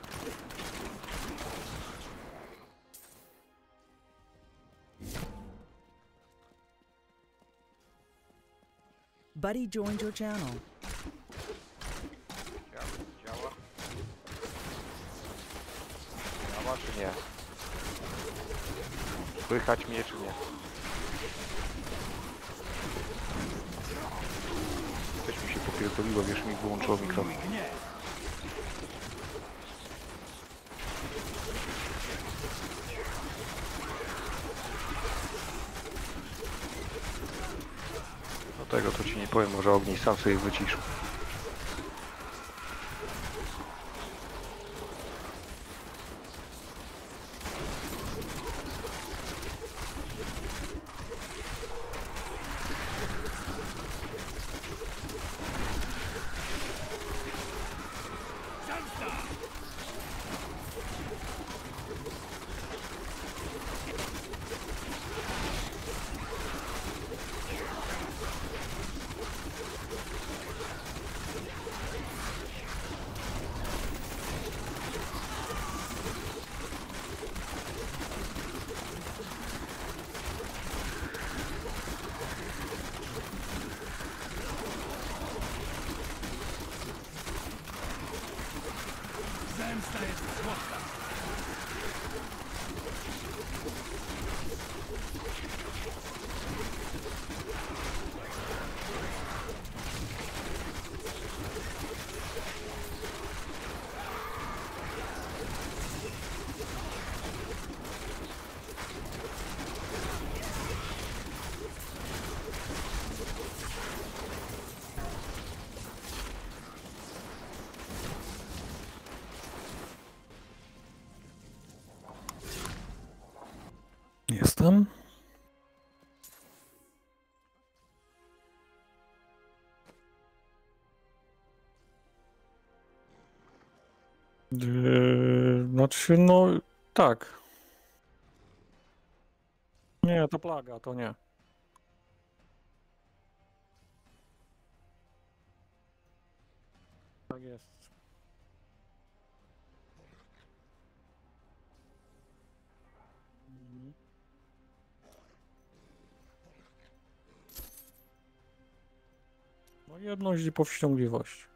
Buddy joined your channel. Działa? Działa czy nie? Słychać mnie czy nie? Coś mi się popierdoliło, wiesz, mi wyłączyło mikrofon. Do tego to ci nie powiem, może ogniś sam sobie wyciszył. Zemsta jest słodka. Jestem. Yy, znaczy, no tak. Nie, to plaga, to nie. Tak jest. Mhm. No jedność i powściągliwość.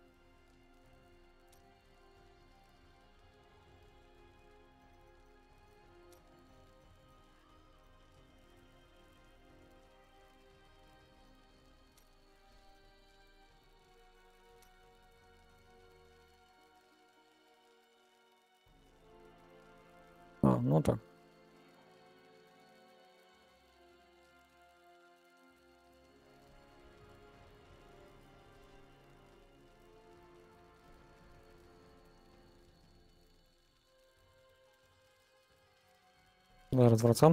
A, no tak. Zaraz wracam.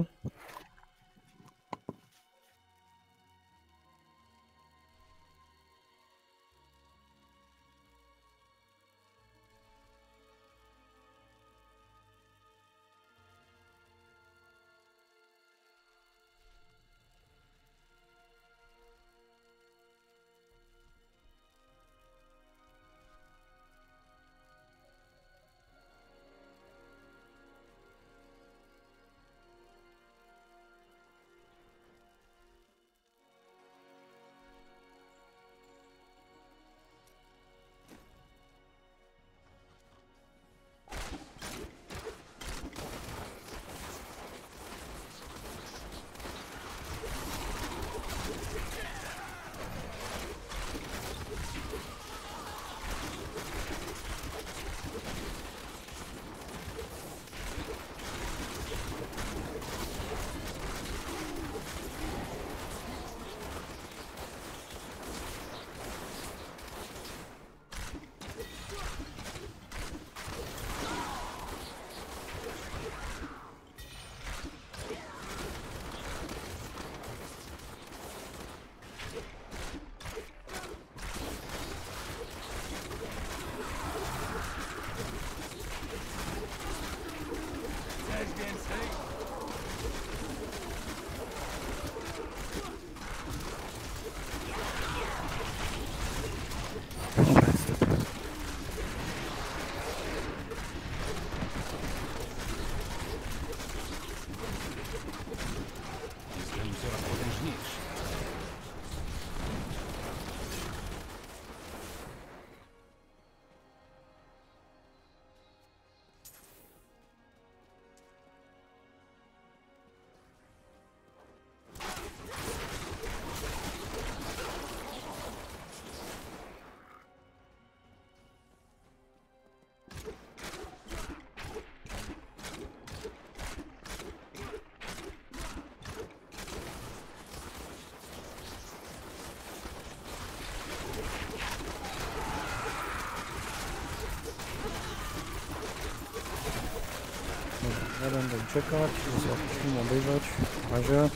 Nie będę uciekać, musimy obejrzeć. Na razie.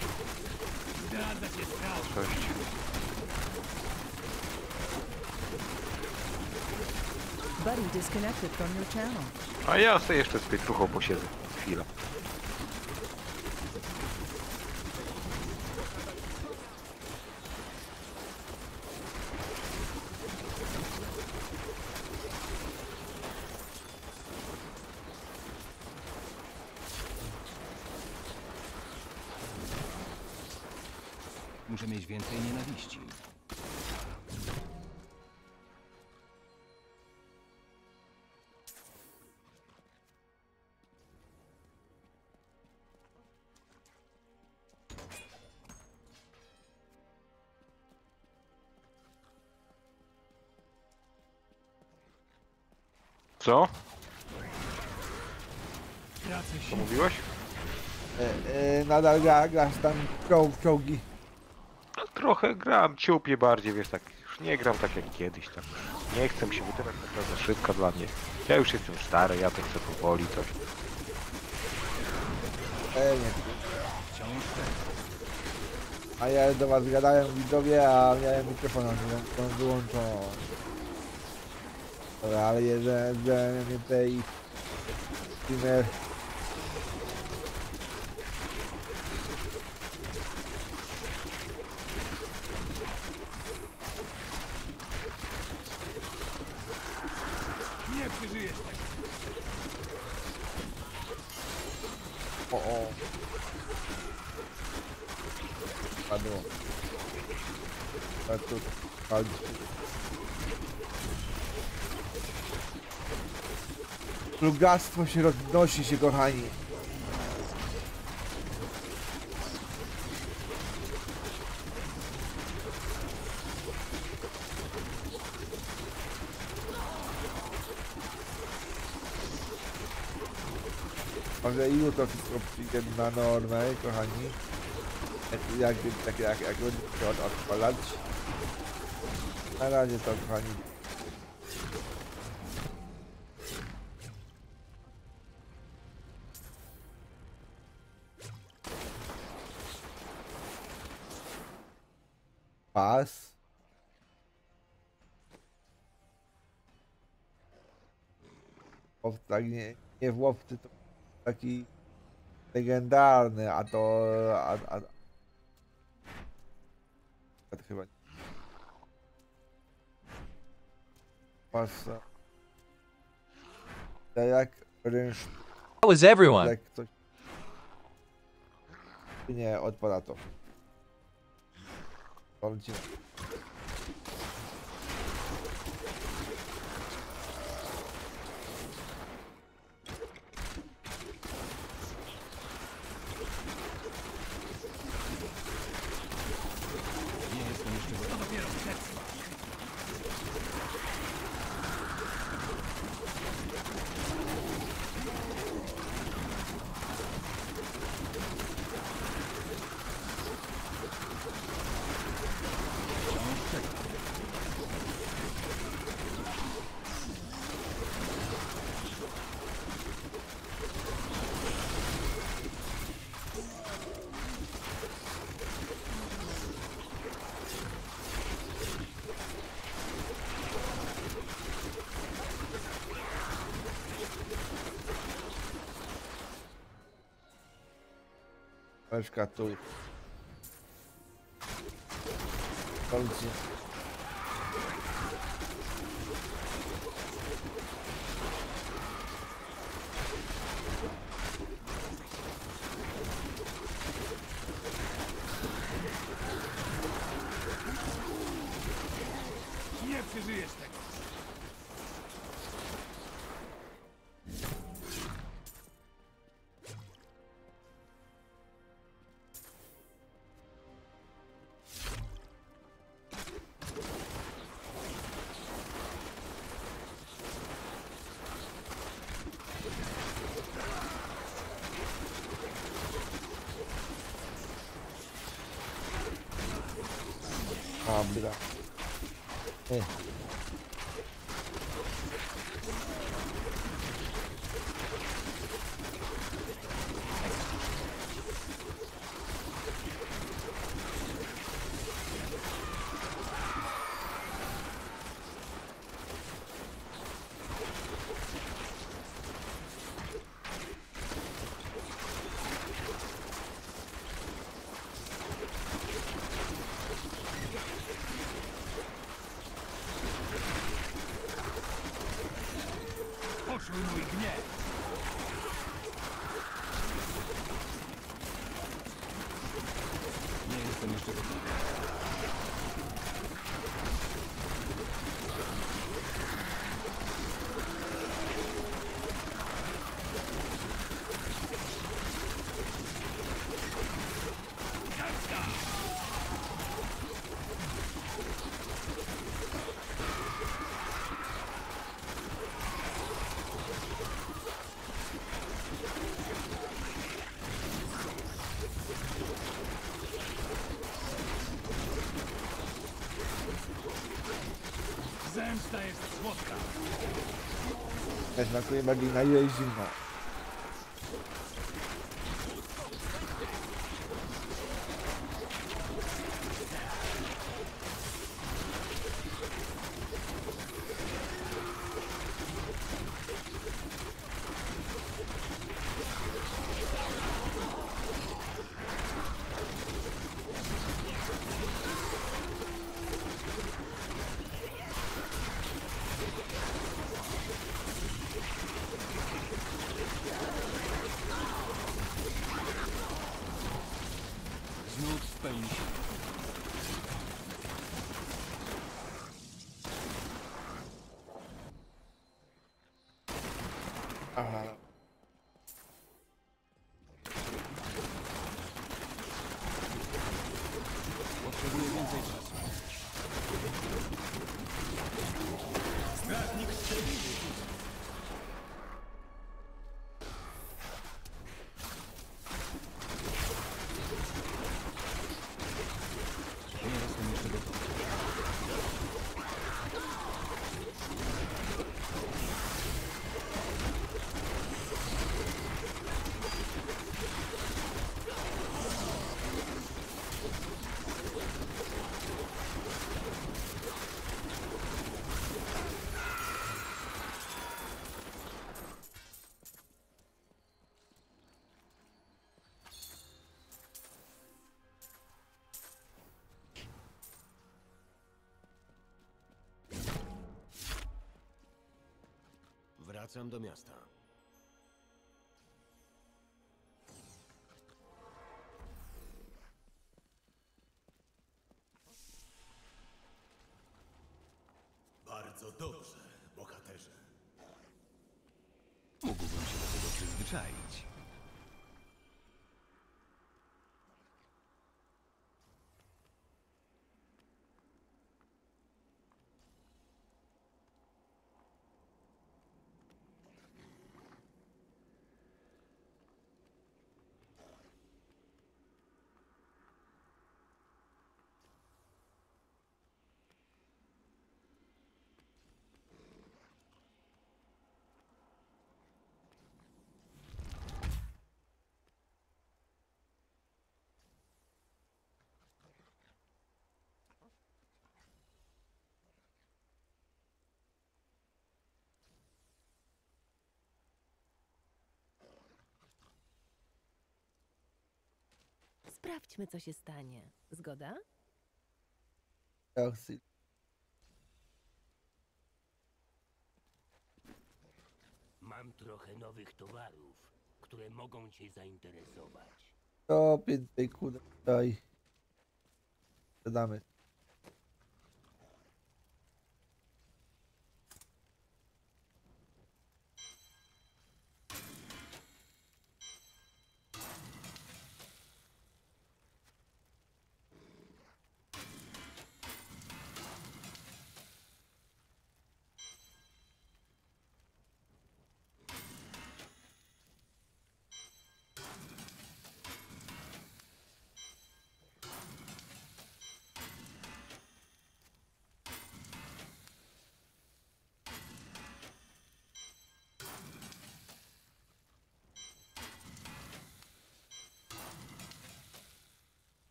Cześć. Buddy disconnected from your channel. A ja sobie jeszcze z Pietruchą posiedzę. Chwilę. Muszę mieć więcej nienawiści. Co? Co mówiłeś? E, e, nadal gra, grasz tam w czołgi. No, trochę gram, ciupię bardziej, wiesz, tak, już nie gram tak jak kiedyś, tak. Nie chcę mi się, bo teraz taka za szybka dla mnie. Ja już jestem stary, ja to chcę powoli coś. E, nie. A ja do was gadałem widzowie, a miałem mikrofon wyłączoną. Dobra, ale że, że mnie tej streamer Nie przeżyjesz tego. O, o. Padło. Tak tu, padło. Plugastwo się roznosi się, kochani. Może i jutro wszystko przyjdzie na normę, kochani. Jak, jak, jak, jak będziecie od, odpalać. Na razie to, kochani. Pas. Tak nie, nie w łowcy to taki legendarny, a to a, a, a to chyba pas. To jak rynsz. How is everyone? Jak coś nie odpada to. Powrócimy. Nie jestem jeszcze gotowy. To dopiero przetrwa. Leszka tu. Chodźcie. Nie przeżyjesz tego. Dobra. E. Wyczuj mój gniew. Nie jestem jeszcze gotowy. Zemsta jest słodka. Ja smakuje bardziej na ile jest zimno. Znów spełni się. Aha. Potrzebuję więcej czasu. Strażnik strzelił. Nie jestem jeszcze gotowy. Wracam do miasta. Bardzo dobrze, bohaterze. Mógłbym się do tego przyzwyczaić. Sprawdźmy, co się stanie. Zgoda? Toxic. Mam trochę nowych towarów, które mogą cię zainteresować. To więcej kurde tutaj. Dodamy.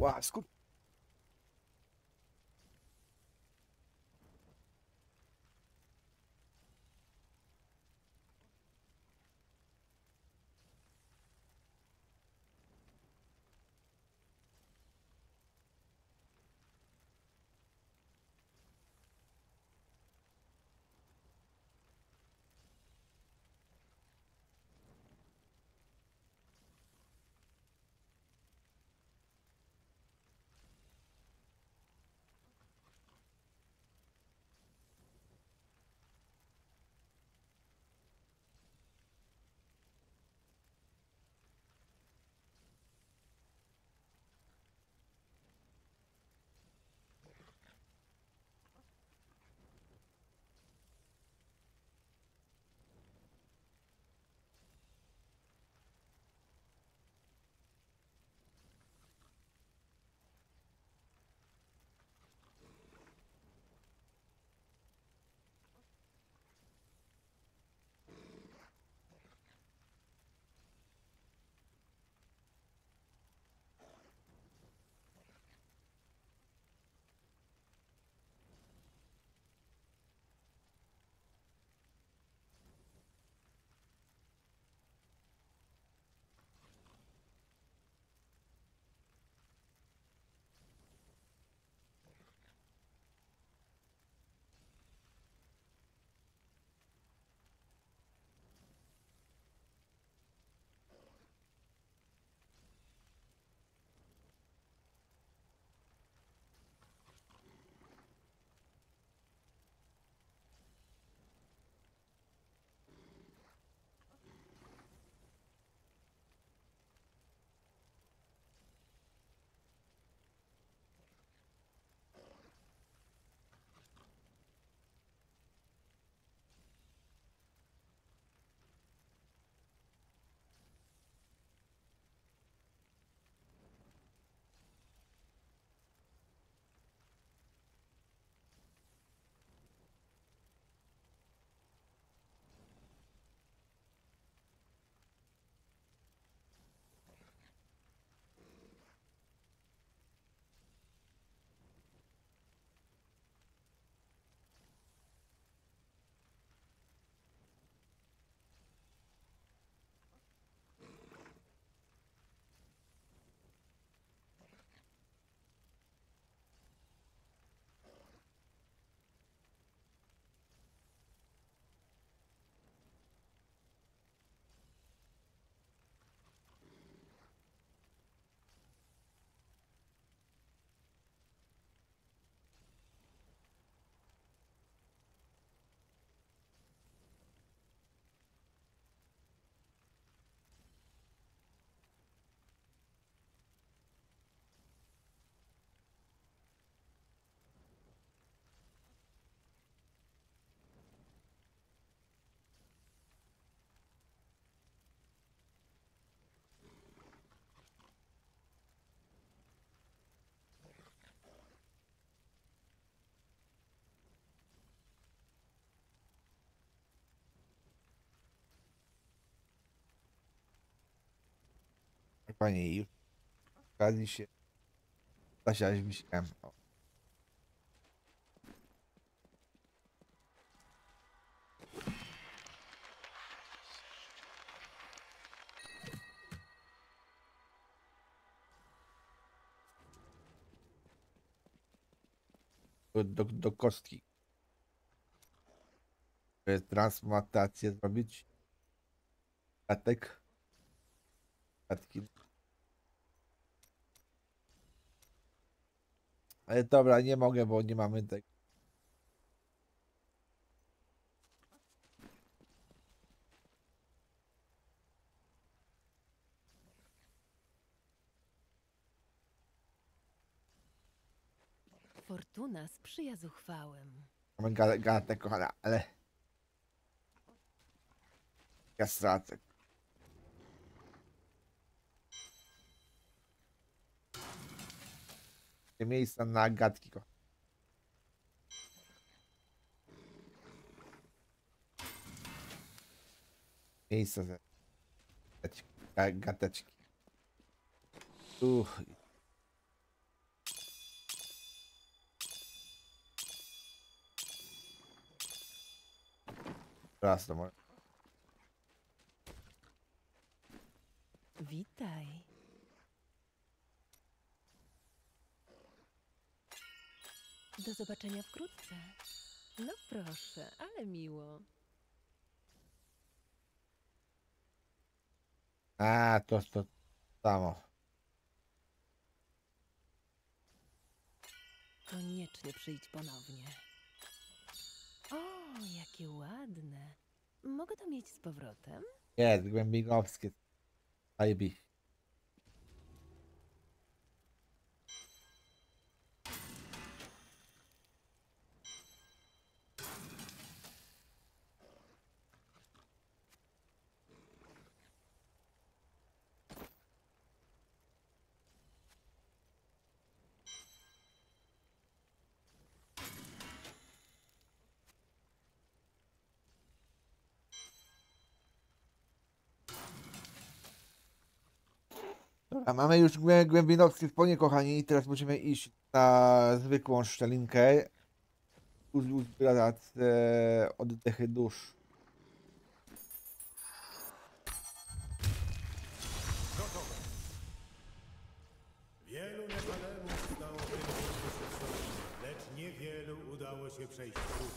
łasku. Panie i okazji się zasiać wisiałem. Do, do, do kostki. Transmutację zrobić. Statek. Statki. Ale dobra, nie mogę, bo nie mamy tego. Fortuna sprzyja zuchwałym. Mamy gal galatę, kochana, ale ja stracę. Miejsca na gadki, kochana. Miejsca za gateczki. Uch. Raz to może. Witaj. Do zobaczenia wkrótce. No proszę, ale miło. A, to to samo. Koniecznie przyjdź ponownie. O, jakie ładne. Mogę to mieć z powrotem? Jest, głębinowskie. Zajebi. Dobra, mamy już głę- głębinowskie spodnie, kochani, i teraz musimy iść na zwykłą szczelinkę. Uz- Uzbierać e, oddechy dusz. Wielu Nefalemów stało wyjść, lecz niewielu udało się przejść próg.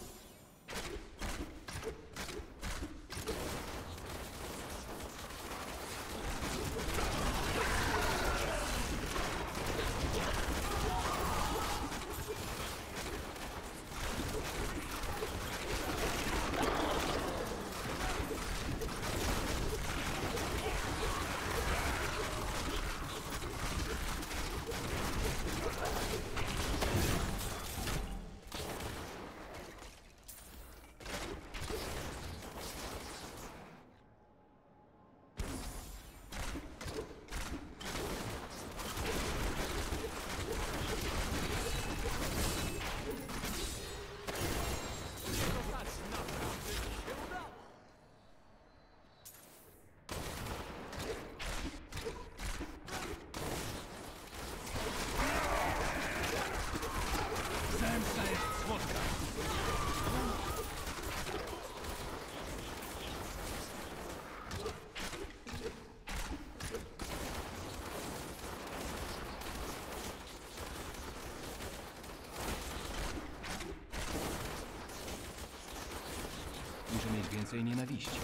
Muszę mieć więcej nienawiści.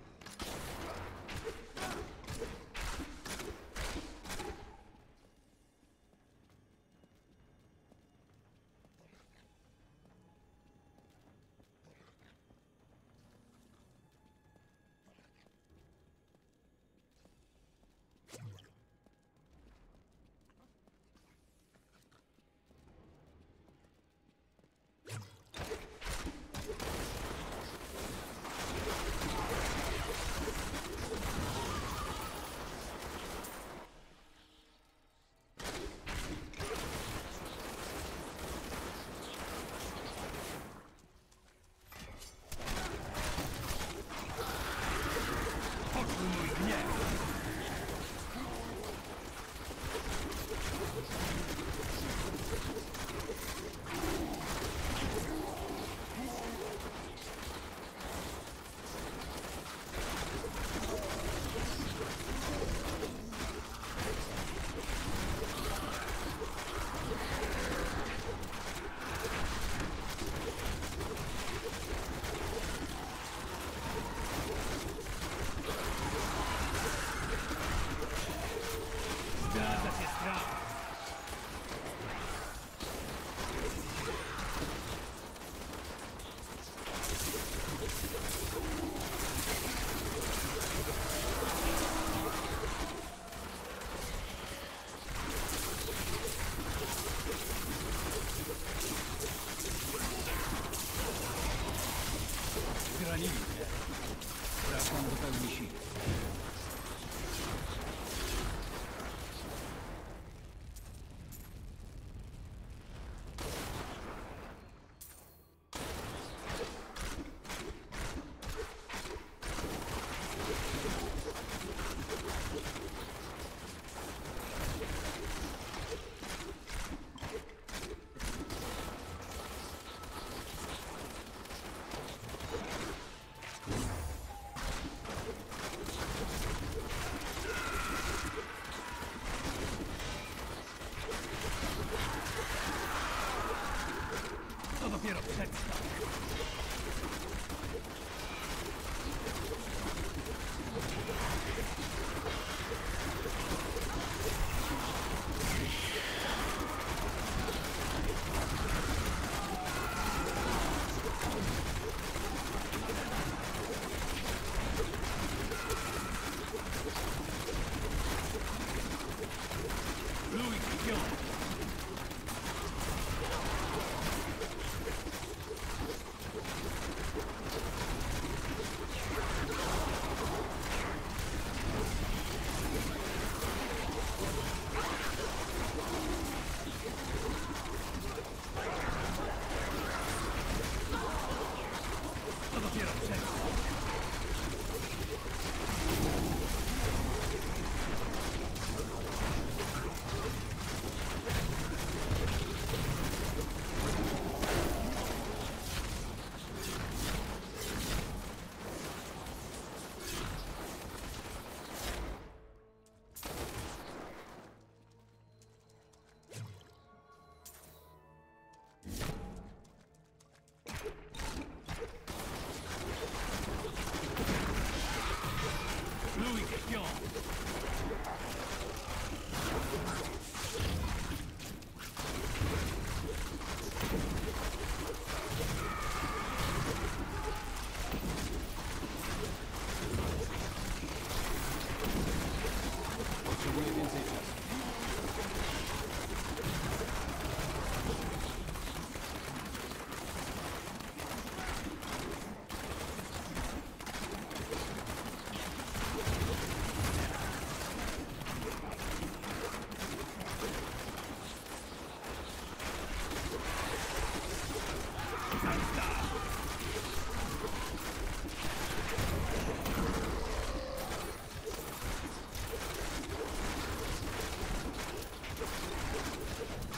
Zranili mnie. Wracam do pełni sił.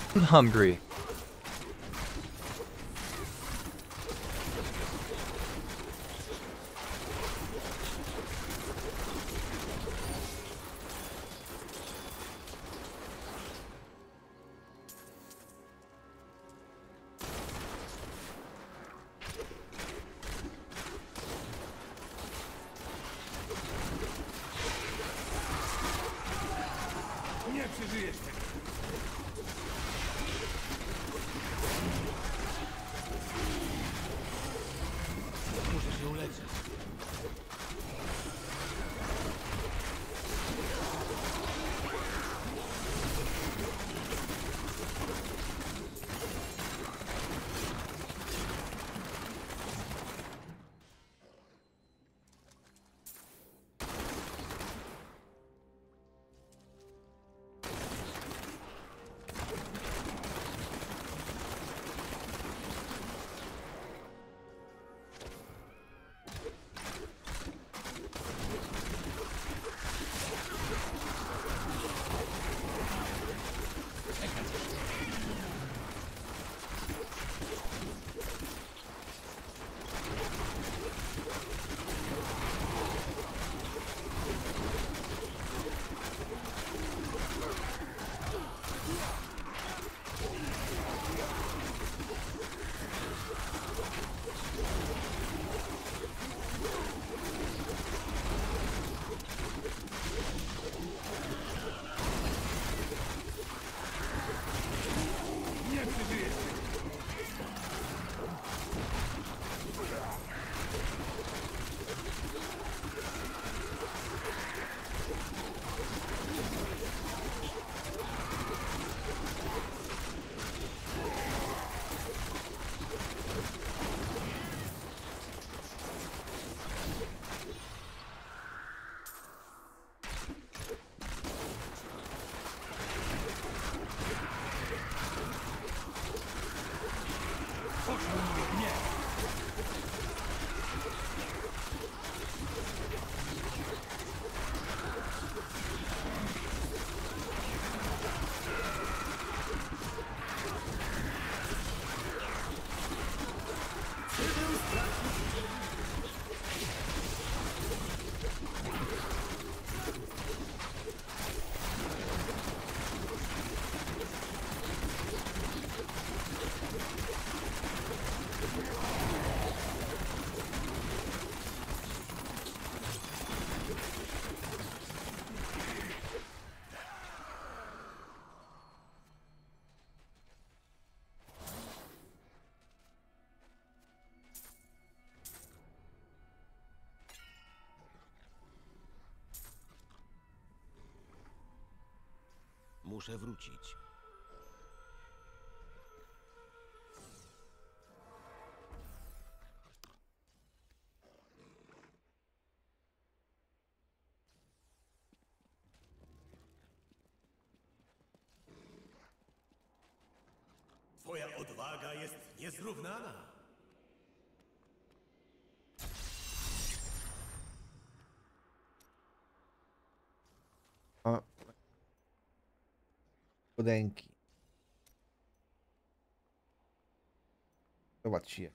hungry. Nie przeżyjesz tego. Muszę się uleczyć. Muszę wrócić. Twoja odwaga jest niezrównana. A. Podęki. Zobaczcie.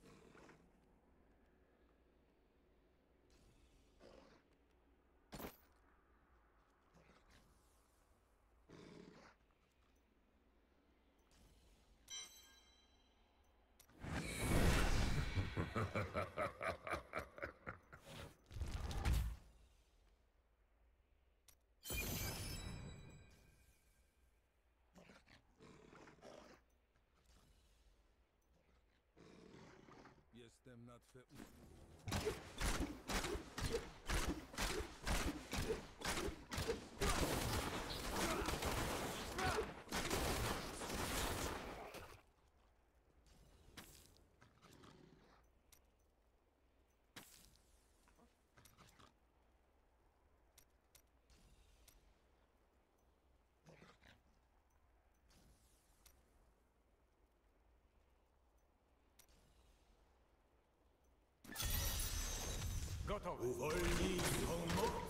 Jestem na twe usługi. Gotowe. Uwolnij swą moc.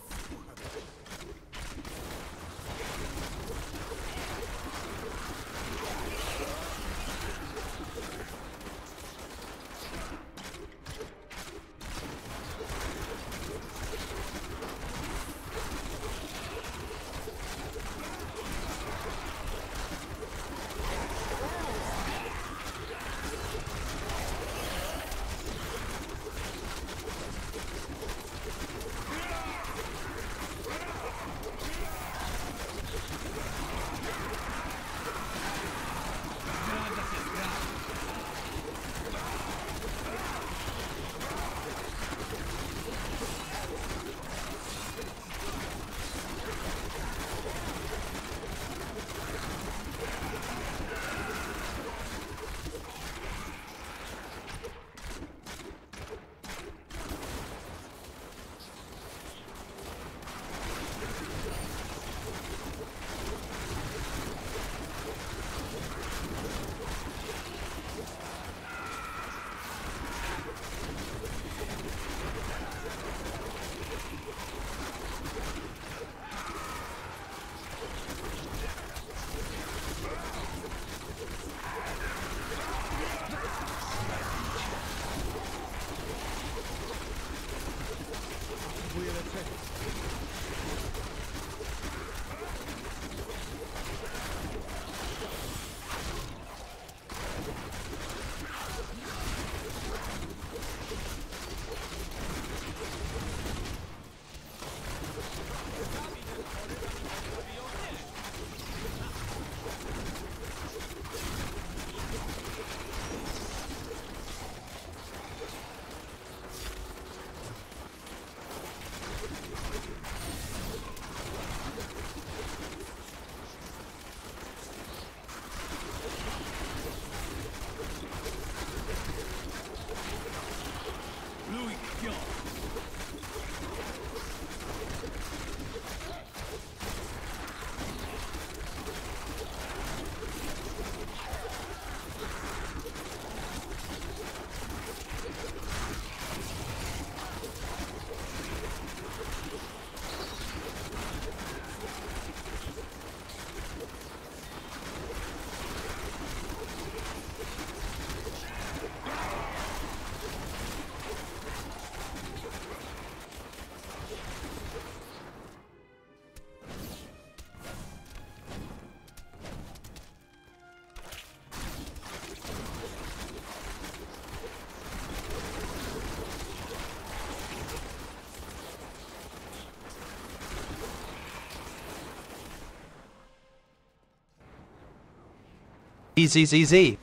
Z Z Z Z.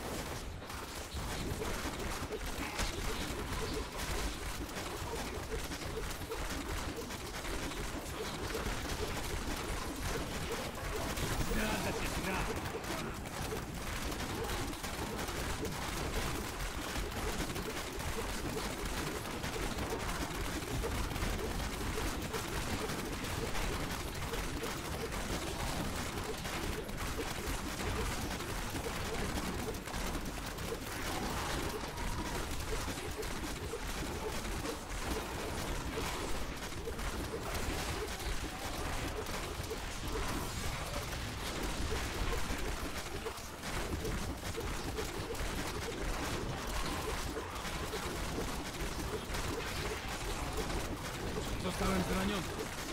Zostałem zraniony.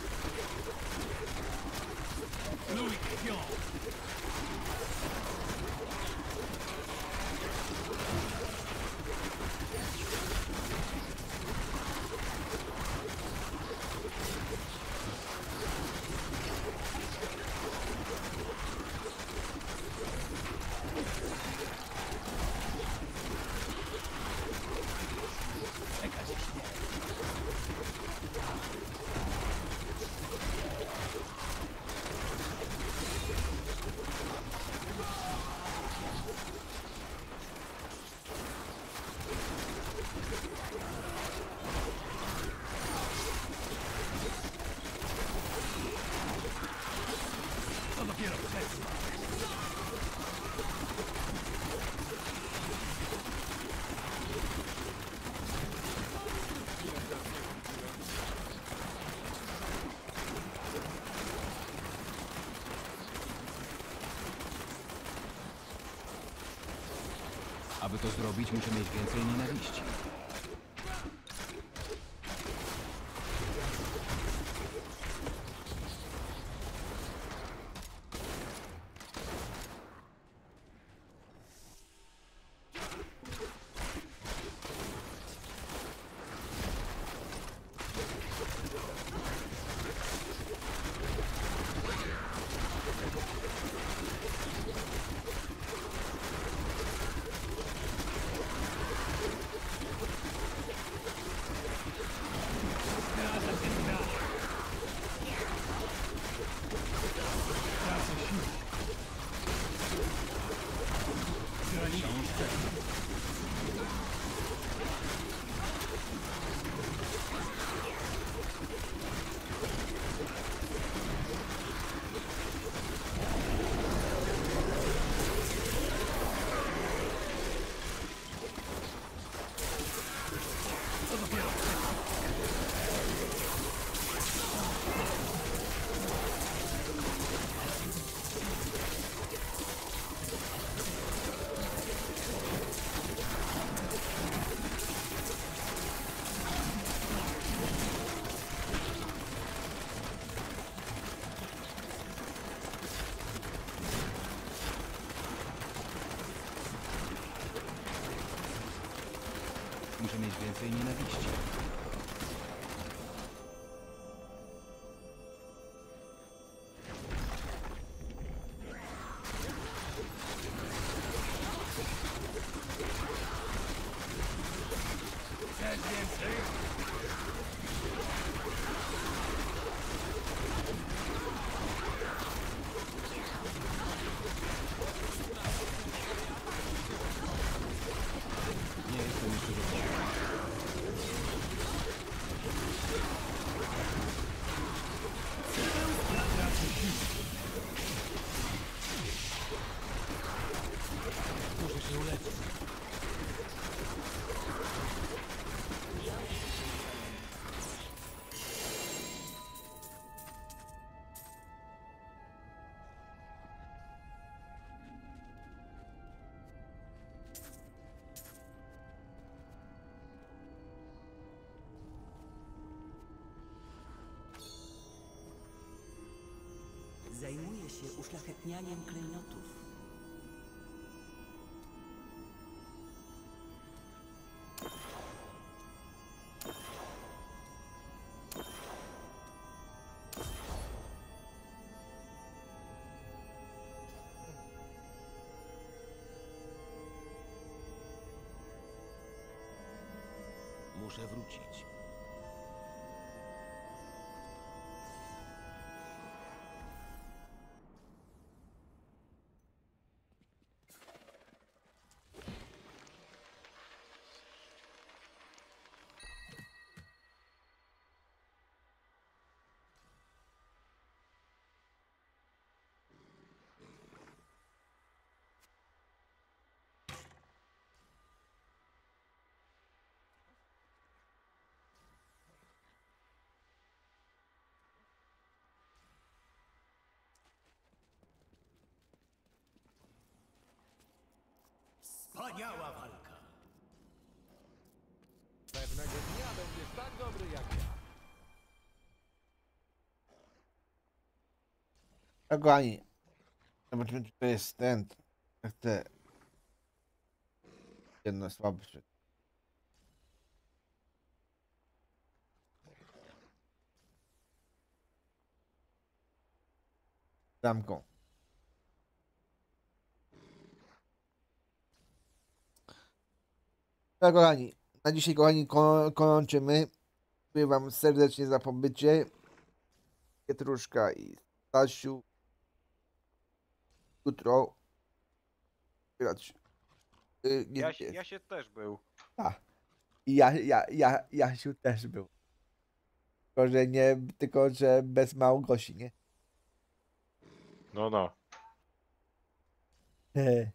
Louis Pion. To dopiero przesmak. Aby to zrobić, muszę mieć więcej nienawiści. mieć więcej nienawiści. Chcesz więcej? Nie jestem jeszcze gotowy. Muszę się uleczyć. Zajmuję się uszlachetnianiem klejnotów. Muszę wrócić. Wspaniała walka. Pewnego dnia będziesz tak dobry jak ja. Tak, kochani. Zobaczmy, czy to jest ten. Jak te. Jedno słabsze. Zamką. Tak, kochani, na dzisiaj, kochani, ko kończymy. Dziękuję wam serdecznie za pobycie. Pietruszka i Stasiu. Jutro. Grać. Yy, nie, Ja, nie. ja się też był. A. I ja, ja, ja, Jasiu też był. Tylko, że nie, tylko, że bez Małgosi, nie? No, no. He.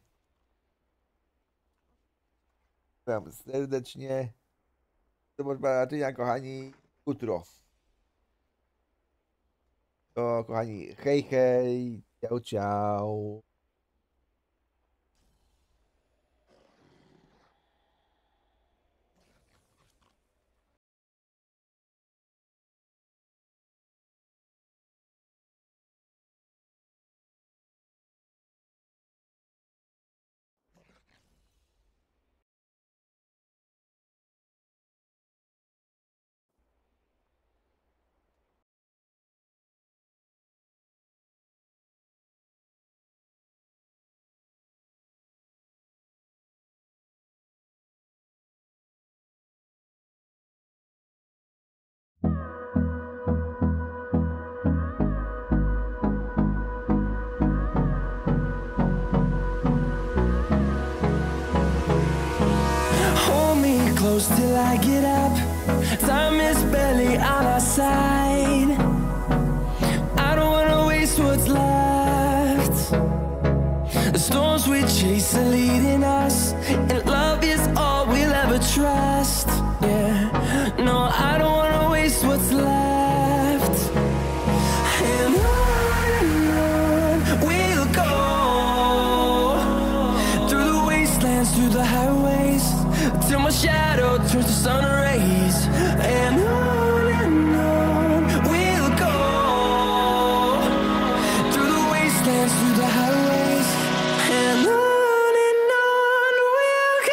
Wam serdecznie. Do zobaczenia, kochani, jutro. To, kochani, hej, hej, ciao, ciao. Close till I get up. Time is barely on our side. I don't wanna waste what's left. The storms we chase are leading us, and love is all we'll ever trust. Yeah, no, I don't wanna waste what's left. And on and on we'll go, through the wastelands, through the highways, till my shadow turns to sun rays. And on and on we'll go, through the wastelands, through the highways. And on and on we'll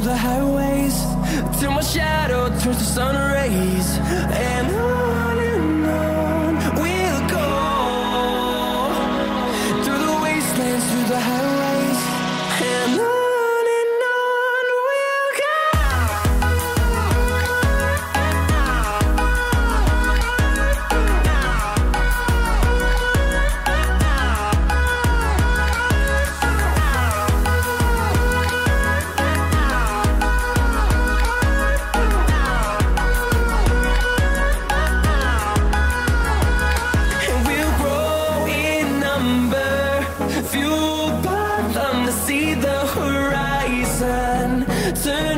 through the highways, till my shadow turns to sun rays. And on and on we'll go, through the wastelands, through the highways, and on. Fueled by them to see the horizon. Turn